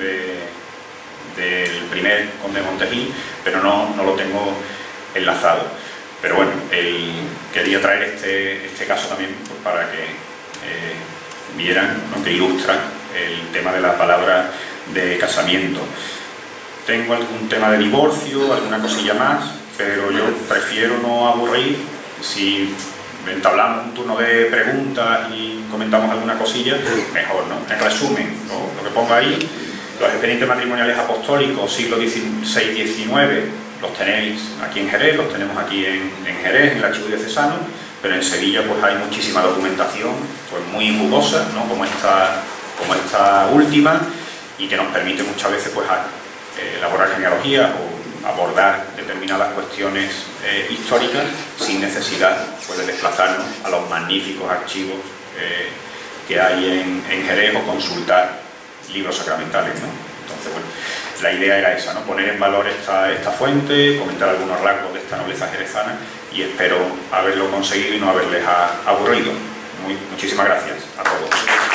del primer conde de Montegí, pero no lo tengo enlazado. Pero bueno, quería traer este caso también pues, para que vieran, ¿no? Que ilustra el tema de la palabra de casamiento. Tengo algún tema de divorcio, alguna cosilla más, pero yo prefiero no aburrir. Si entablamos un turno de preguntas y comentamos alguna cosilla, mejor, ¿no? En resumen, lo que pongo ahí, los expedientes matrimoniales apostólicos siglo XVI-XIX los tenéis aquí en Jerez, los tenemos aquí en Jerez, en el archivo diocesano, pero en Sevilla pues hay muchísima documentación pues muy jugosa, ¿no? como esta última, y que nos permite muchas veces pues elaborar genealogías o abordar determinadas cuestiones históricas sin necesidad pues, de desplazarnos a los magníficos archivos que hay en Jerez o consultar libros sacramentales, ¿no? Entonces, bueno, la idea era esa, ¿no? Poner en valor esta fuente, comentar algunos rasgos de esta nobleza jerezana, y espero haberlo conseguido y no haberles aburrido. Muchísimas gracias a todos.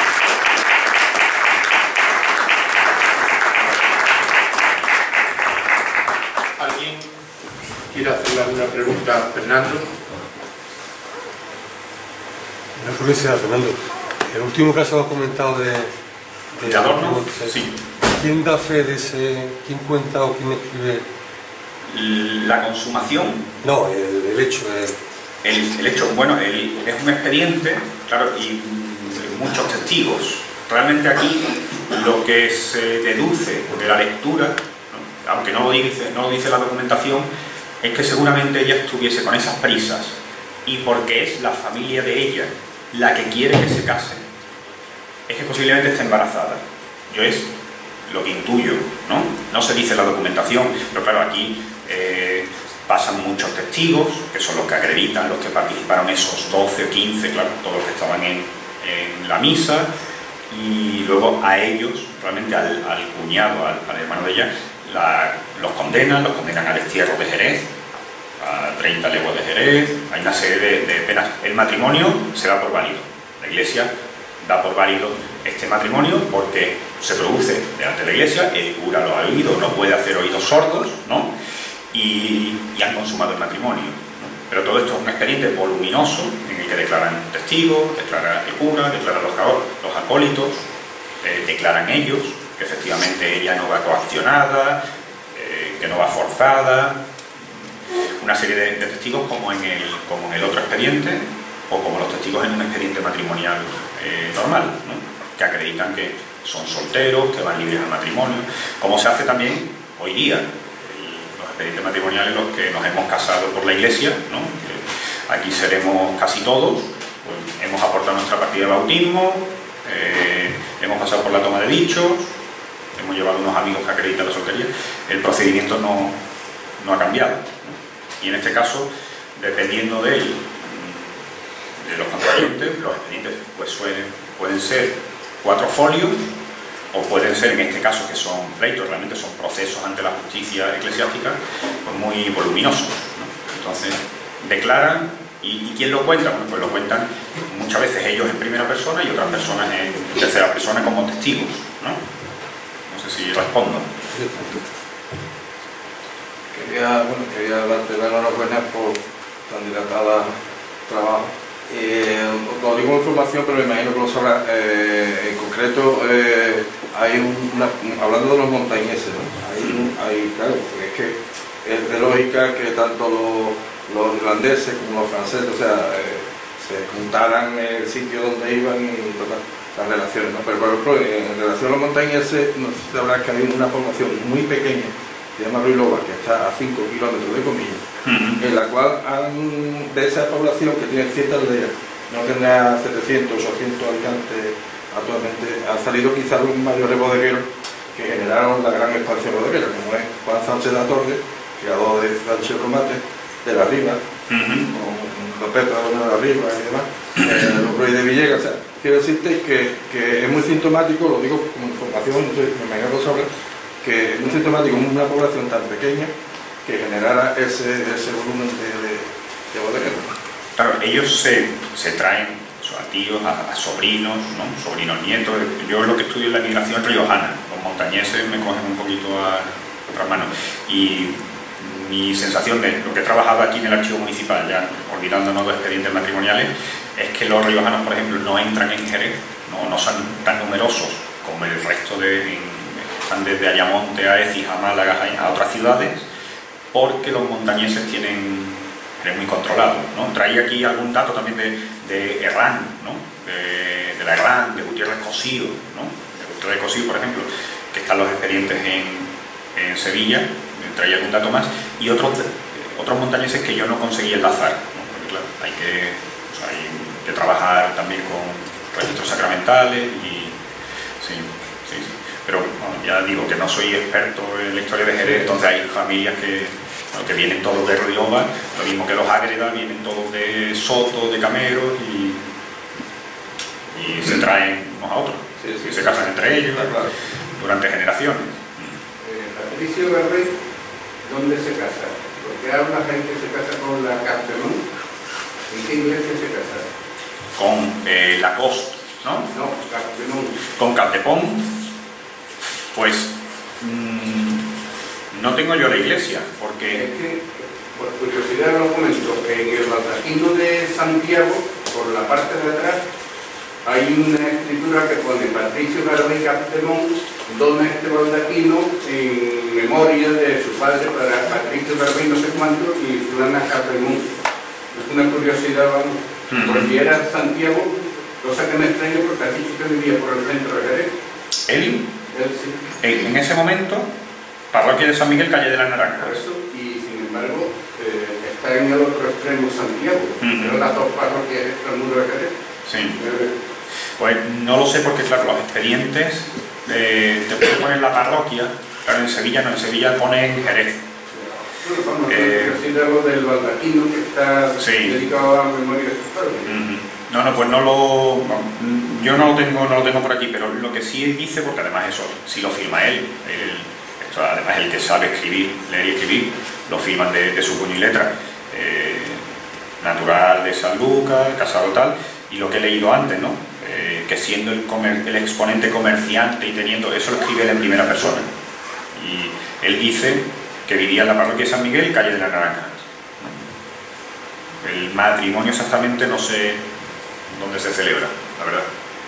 ¿Alguien quiere hacerle alguna pregunta a Fernando? Una curiosidad, Fernando. El último caso que has comentado de adorno, sí. ¿Quién da fe de ese? ¿Quién cuenta o quién escribe? La consumación. No, el hecho. El hecho, bueno, es un expediente, claro, y muchos testigos. Realmente aquí lo que se deduce de la lectura, ¿no? Aunque no lo dice la documentación, es que seguramente ella estuviese con esas prisas, y porque es la familia de ella la que quiere que se case, es que posiblemente esté embarazada. Yo es lo que intuyo, ¿no? No se dice en la documentación, pero claro, aquí pasan muchos testigos, que son los que acreditan, los que participaron esos 12 o 15, claro, todos los que estaban en la misa, y luego a ellos, realmente al cuñado, al hermano de ella, los condenan al destierro de Jerez, a 30 leguas de Jerez. Hay una serie de penas. El matrimonio se da por válido. La Iglesia da por válido este matrimonio porque se produce delante de la Iglesia, el cura lo ha oído, no puede hacer oídos sordos, ¿no? Y han consumado el matrimonio, ¿no? Pero todo esto es un expediente voluminoso en el que declaran testigos, declara el cura, declaran los acólitos, declaran ellos que efectivamente ella no va coaccionada, que no va forzada, una serie de testigos como en el otro expediente, o como los testigos en un expediente matrimonial normal, ¿no? Que acreditan que son solteros, que van libres al matrimonio, como se hace también hoy día. Los expedientes matrimoniales, los que nos hemos casado por la Iglesia, ¿no? Aquí seremos casi todos, pues hemos aportado nuestra partida de bautismo, hemos pasado por la toma de dichos, hemos llevado unos amigos que acreditan la soltería. El procedimiento no ha cambiado, ¿no? Y en este caso, dependiendo de los contrayentes, los expedientes pues pueden ser 4 folios, o pueden ser, en este caso, que son pleitos, realmente son procesos ante la justicia eclesiástica, pues muy voluminosos, ¿no? Entonces, declaran, ¿y quién lo cuenta? Bueno, pues lo cuentan muchas veces ellos en primera persona y otras personas en tercera persona como testigos, ¿no? No sé si respondo. Quería darte la enhorabuena por tan dilatada trabajo Lo digo en formación, pero me imagino que lo sabrá. En concreto, hablando de los montañeses, ¿no? Claro, es que es de lógica que tanto los irlandeses como los franceses, o sea, se juntaran en el sitio donde iban y todas las relaciones, ¿no? Pero por ejemplo, en relación a los montañeses, no sé si sabrás que hay una población muy pequeña, se llama Ruilova, que está a 5 kilómetros de Comillas, en la cual de esa población, que tiene cierta aldea, no tendrá 700, 800 habitantes actualmente, han salido quizás los mayores bodegueros que generaron la gran expansión bodeguera, como es Juan Sánchez de la Torre, creador de Sánchez Romate, de la Riva, con los Petros de la Riva y demás, los Ruiz de Villegas. O sea, quiero decirte que es muy sintomático, lo digo como información, no sé, me imagino que sobre, que es muy sintomático en una población tan pequeña que generara ese volumen de bodegueros. Claro, ellos se traen a tíos, a sobrinos, ¿no? Sobrinos nietos. Yo lo que estudio es la migración riojana. Los montañeses me cogen un poquito a otras manos. Y mi sensación de lo que he trabajado aquí en el archivo municipal, ya olvidándonos de expedientes matrimoniales, es que los riojanos, por ejemplo, no entran en Jerez, no son tan numerosos como el resto están desde Ayamonte a Écija, a Málaga, a otras ciudades, porque los montañeses tienen muy controlado, ¿no? Traía aquí algún dato también de Herrán, ¿no? De la Herrán, de Gutiérrez Cosío, ¿no? De Gutiérrez Cosío, por ejemplo, que están los expedientes en Sevilla, traía algún dato más, y otros montañeses que yo no conseguí enlazar, ¿no? Porque claro, hay que trabajar también con registros sacramentales y sí. Pero bueno, ya digo que no soy experto en la historia de Jerez, entonces hay familias que vienen todos de Riova, lo mismo que los Ágreda, vienen todos de Soto, de Cameros y se traen unos a otros, y se casan entre ellos durante generaciones. Patricio Garrey, ¿dónde se casa? Porque ahora la gente se casa con la Cartemón. ¿En qué iglesia se casa? Con Lacoste, ¿no? No, Cartemón. Con Catepón, pues no tengo yo la iglesia, porque... Es que, por curiosidad lo comento, en el baldaquino de Santiago, por la parte de atrás, hay una escritura que pone Patricio Garrey Cartemón dona este baldaquino en memoria de su padre para Patricio Garrey no sé cuánto y fulana Cartemón. Es una curiosidad, vamos, porque era Santiago, cosa que me extraña porque ha dicho que vivía por el centro de Jerez. Él sí. En ese momento, parroquia de San Miguel, calle de la Naranja. Por eso, y sin embargo, está en el otro extremo Santiago, pero las dos parroquias extramuro de Jerez. Sí. Pues no lo sé porque, claro, los expedientes te pueden poner la parroquia, claro, en Sevilla no, en Sevilla ponen Jerez. Bueno, vamos a decir algo del baldaquino que está dedicado a la memoria de su padre. No, pues yo no lo tengo por aquí, pero lo que sí dice, porque además eso, si lo firma él, además el que sabe escribir, leer y escribir, lo firman de su puño y letra, natural de San Lucas, casado tal, y lo que he leído antes, ¿no? Que siendo el exponente comerciante y teniendo, eso lo escribe él en primera persona, y él dice que vivía en la parroquia de San Miguel, calle de la Naranja. El matrimonio exactamente no sé dónde se celebra, la verdad.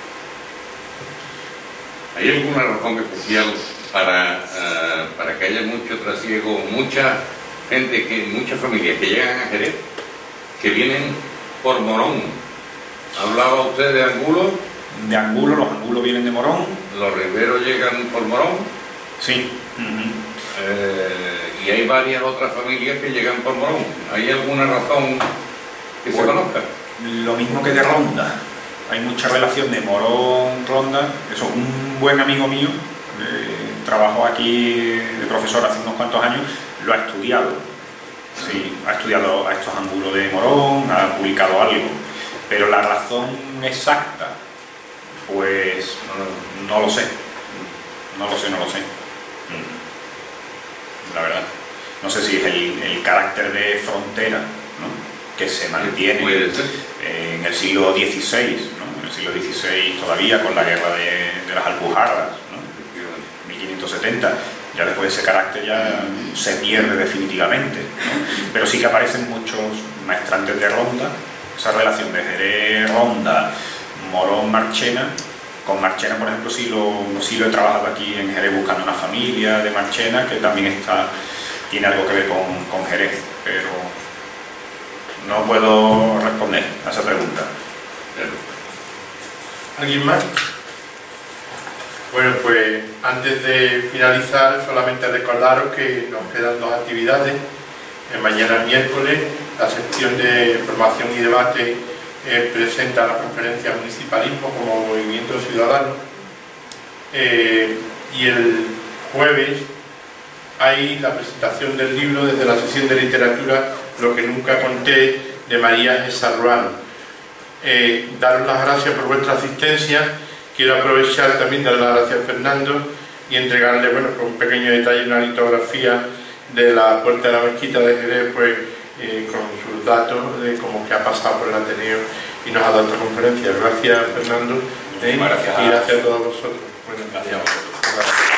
¿Hay alguna razón especial para que haya mucho trasiego, mucha gente, muchas familias que llegan a Jerez, que vienen por Morón? ¿Hablaba usted de Angulo? De Angulo, los Angulos vienen de Morón. ¿Los Riveros llegan por Morón? Sí. Y hay varias otras familias que llegan por Morón. ¿Hay alguna razón que se conozca? Lo mismo que de Ronda. Hay mucha relación de Morón-Ronda. Eso, un buen amigo mío trabajó aquí de profesor hace unos cuantos años, lo ha estudiado. Sí, ha estudiado a estos Angulos de Morón, ha publicado algo. Pero la razón exacta, pues no lo sé. No lo sé. La verdad. No sé si es el carácter de frontera, ¿no?, que se mantiene en el siglo XVI, ¿no? En el siglo XVI todavía, con la guerra de las Alpujarras, ¿no? 1570. Ya después ese carácter ya se pierde definitivamente, ¿no? Pero sí que aparecen muchos maestrantes de Ronda, esa relación de Jerez, Ronda, Morón, Marchena. Con Marchena, por ejemplo, sí lo he trabajado aquí en Jerez buscando una familia de Marchena que también tiene algo que ver con Jerez, pero no puedo responder a esa pregunta. ¿Alguien más? Bueno, pues antes de finalizar, solamente recordaros que nos quedan 2 actividades. Mañana miércoles, la sección de formación y debate presenta la conferencia Municipalismo como Movimiento Ciudadano. Y el jueves hay la presentación del libro desde la sesión de literatura Lo que nunca conté, de María Jesús Ruano. Daros las gracias por vuestra asistencia. Quiero aprovechar también de dar las gracias a Fernando y entregarle, bueno, con un pequeño detalle, una litografía de la puerta de la mezquita de Jerez, pues con sus datos de cómo que ha pasado por el Ateneo y nos ha dado esta conferencia. Gracias, Fernando. Muchísimas gracias. Y gracias a todos vosotros. Bueno, gracias a vosotros.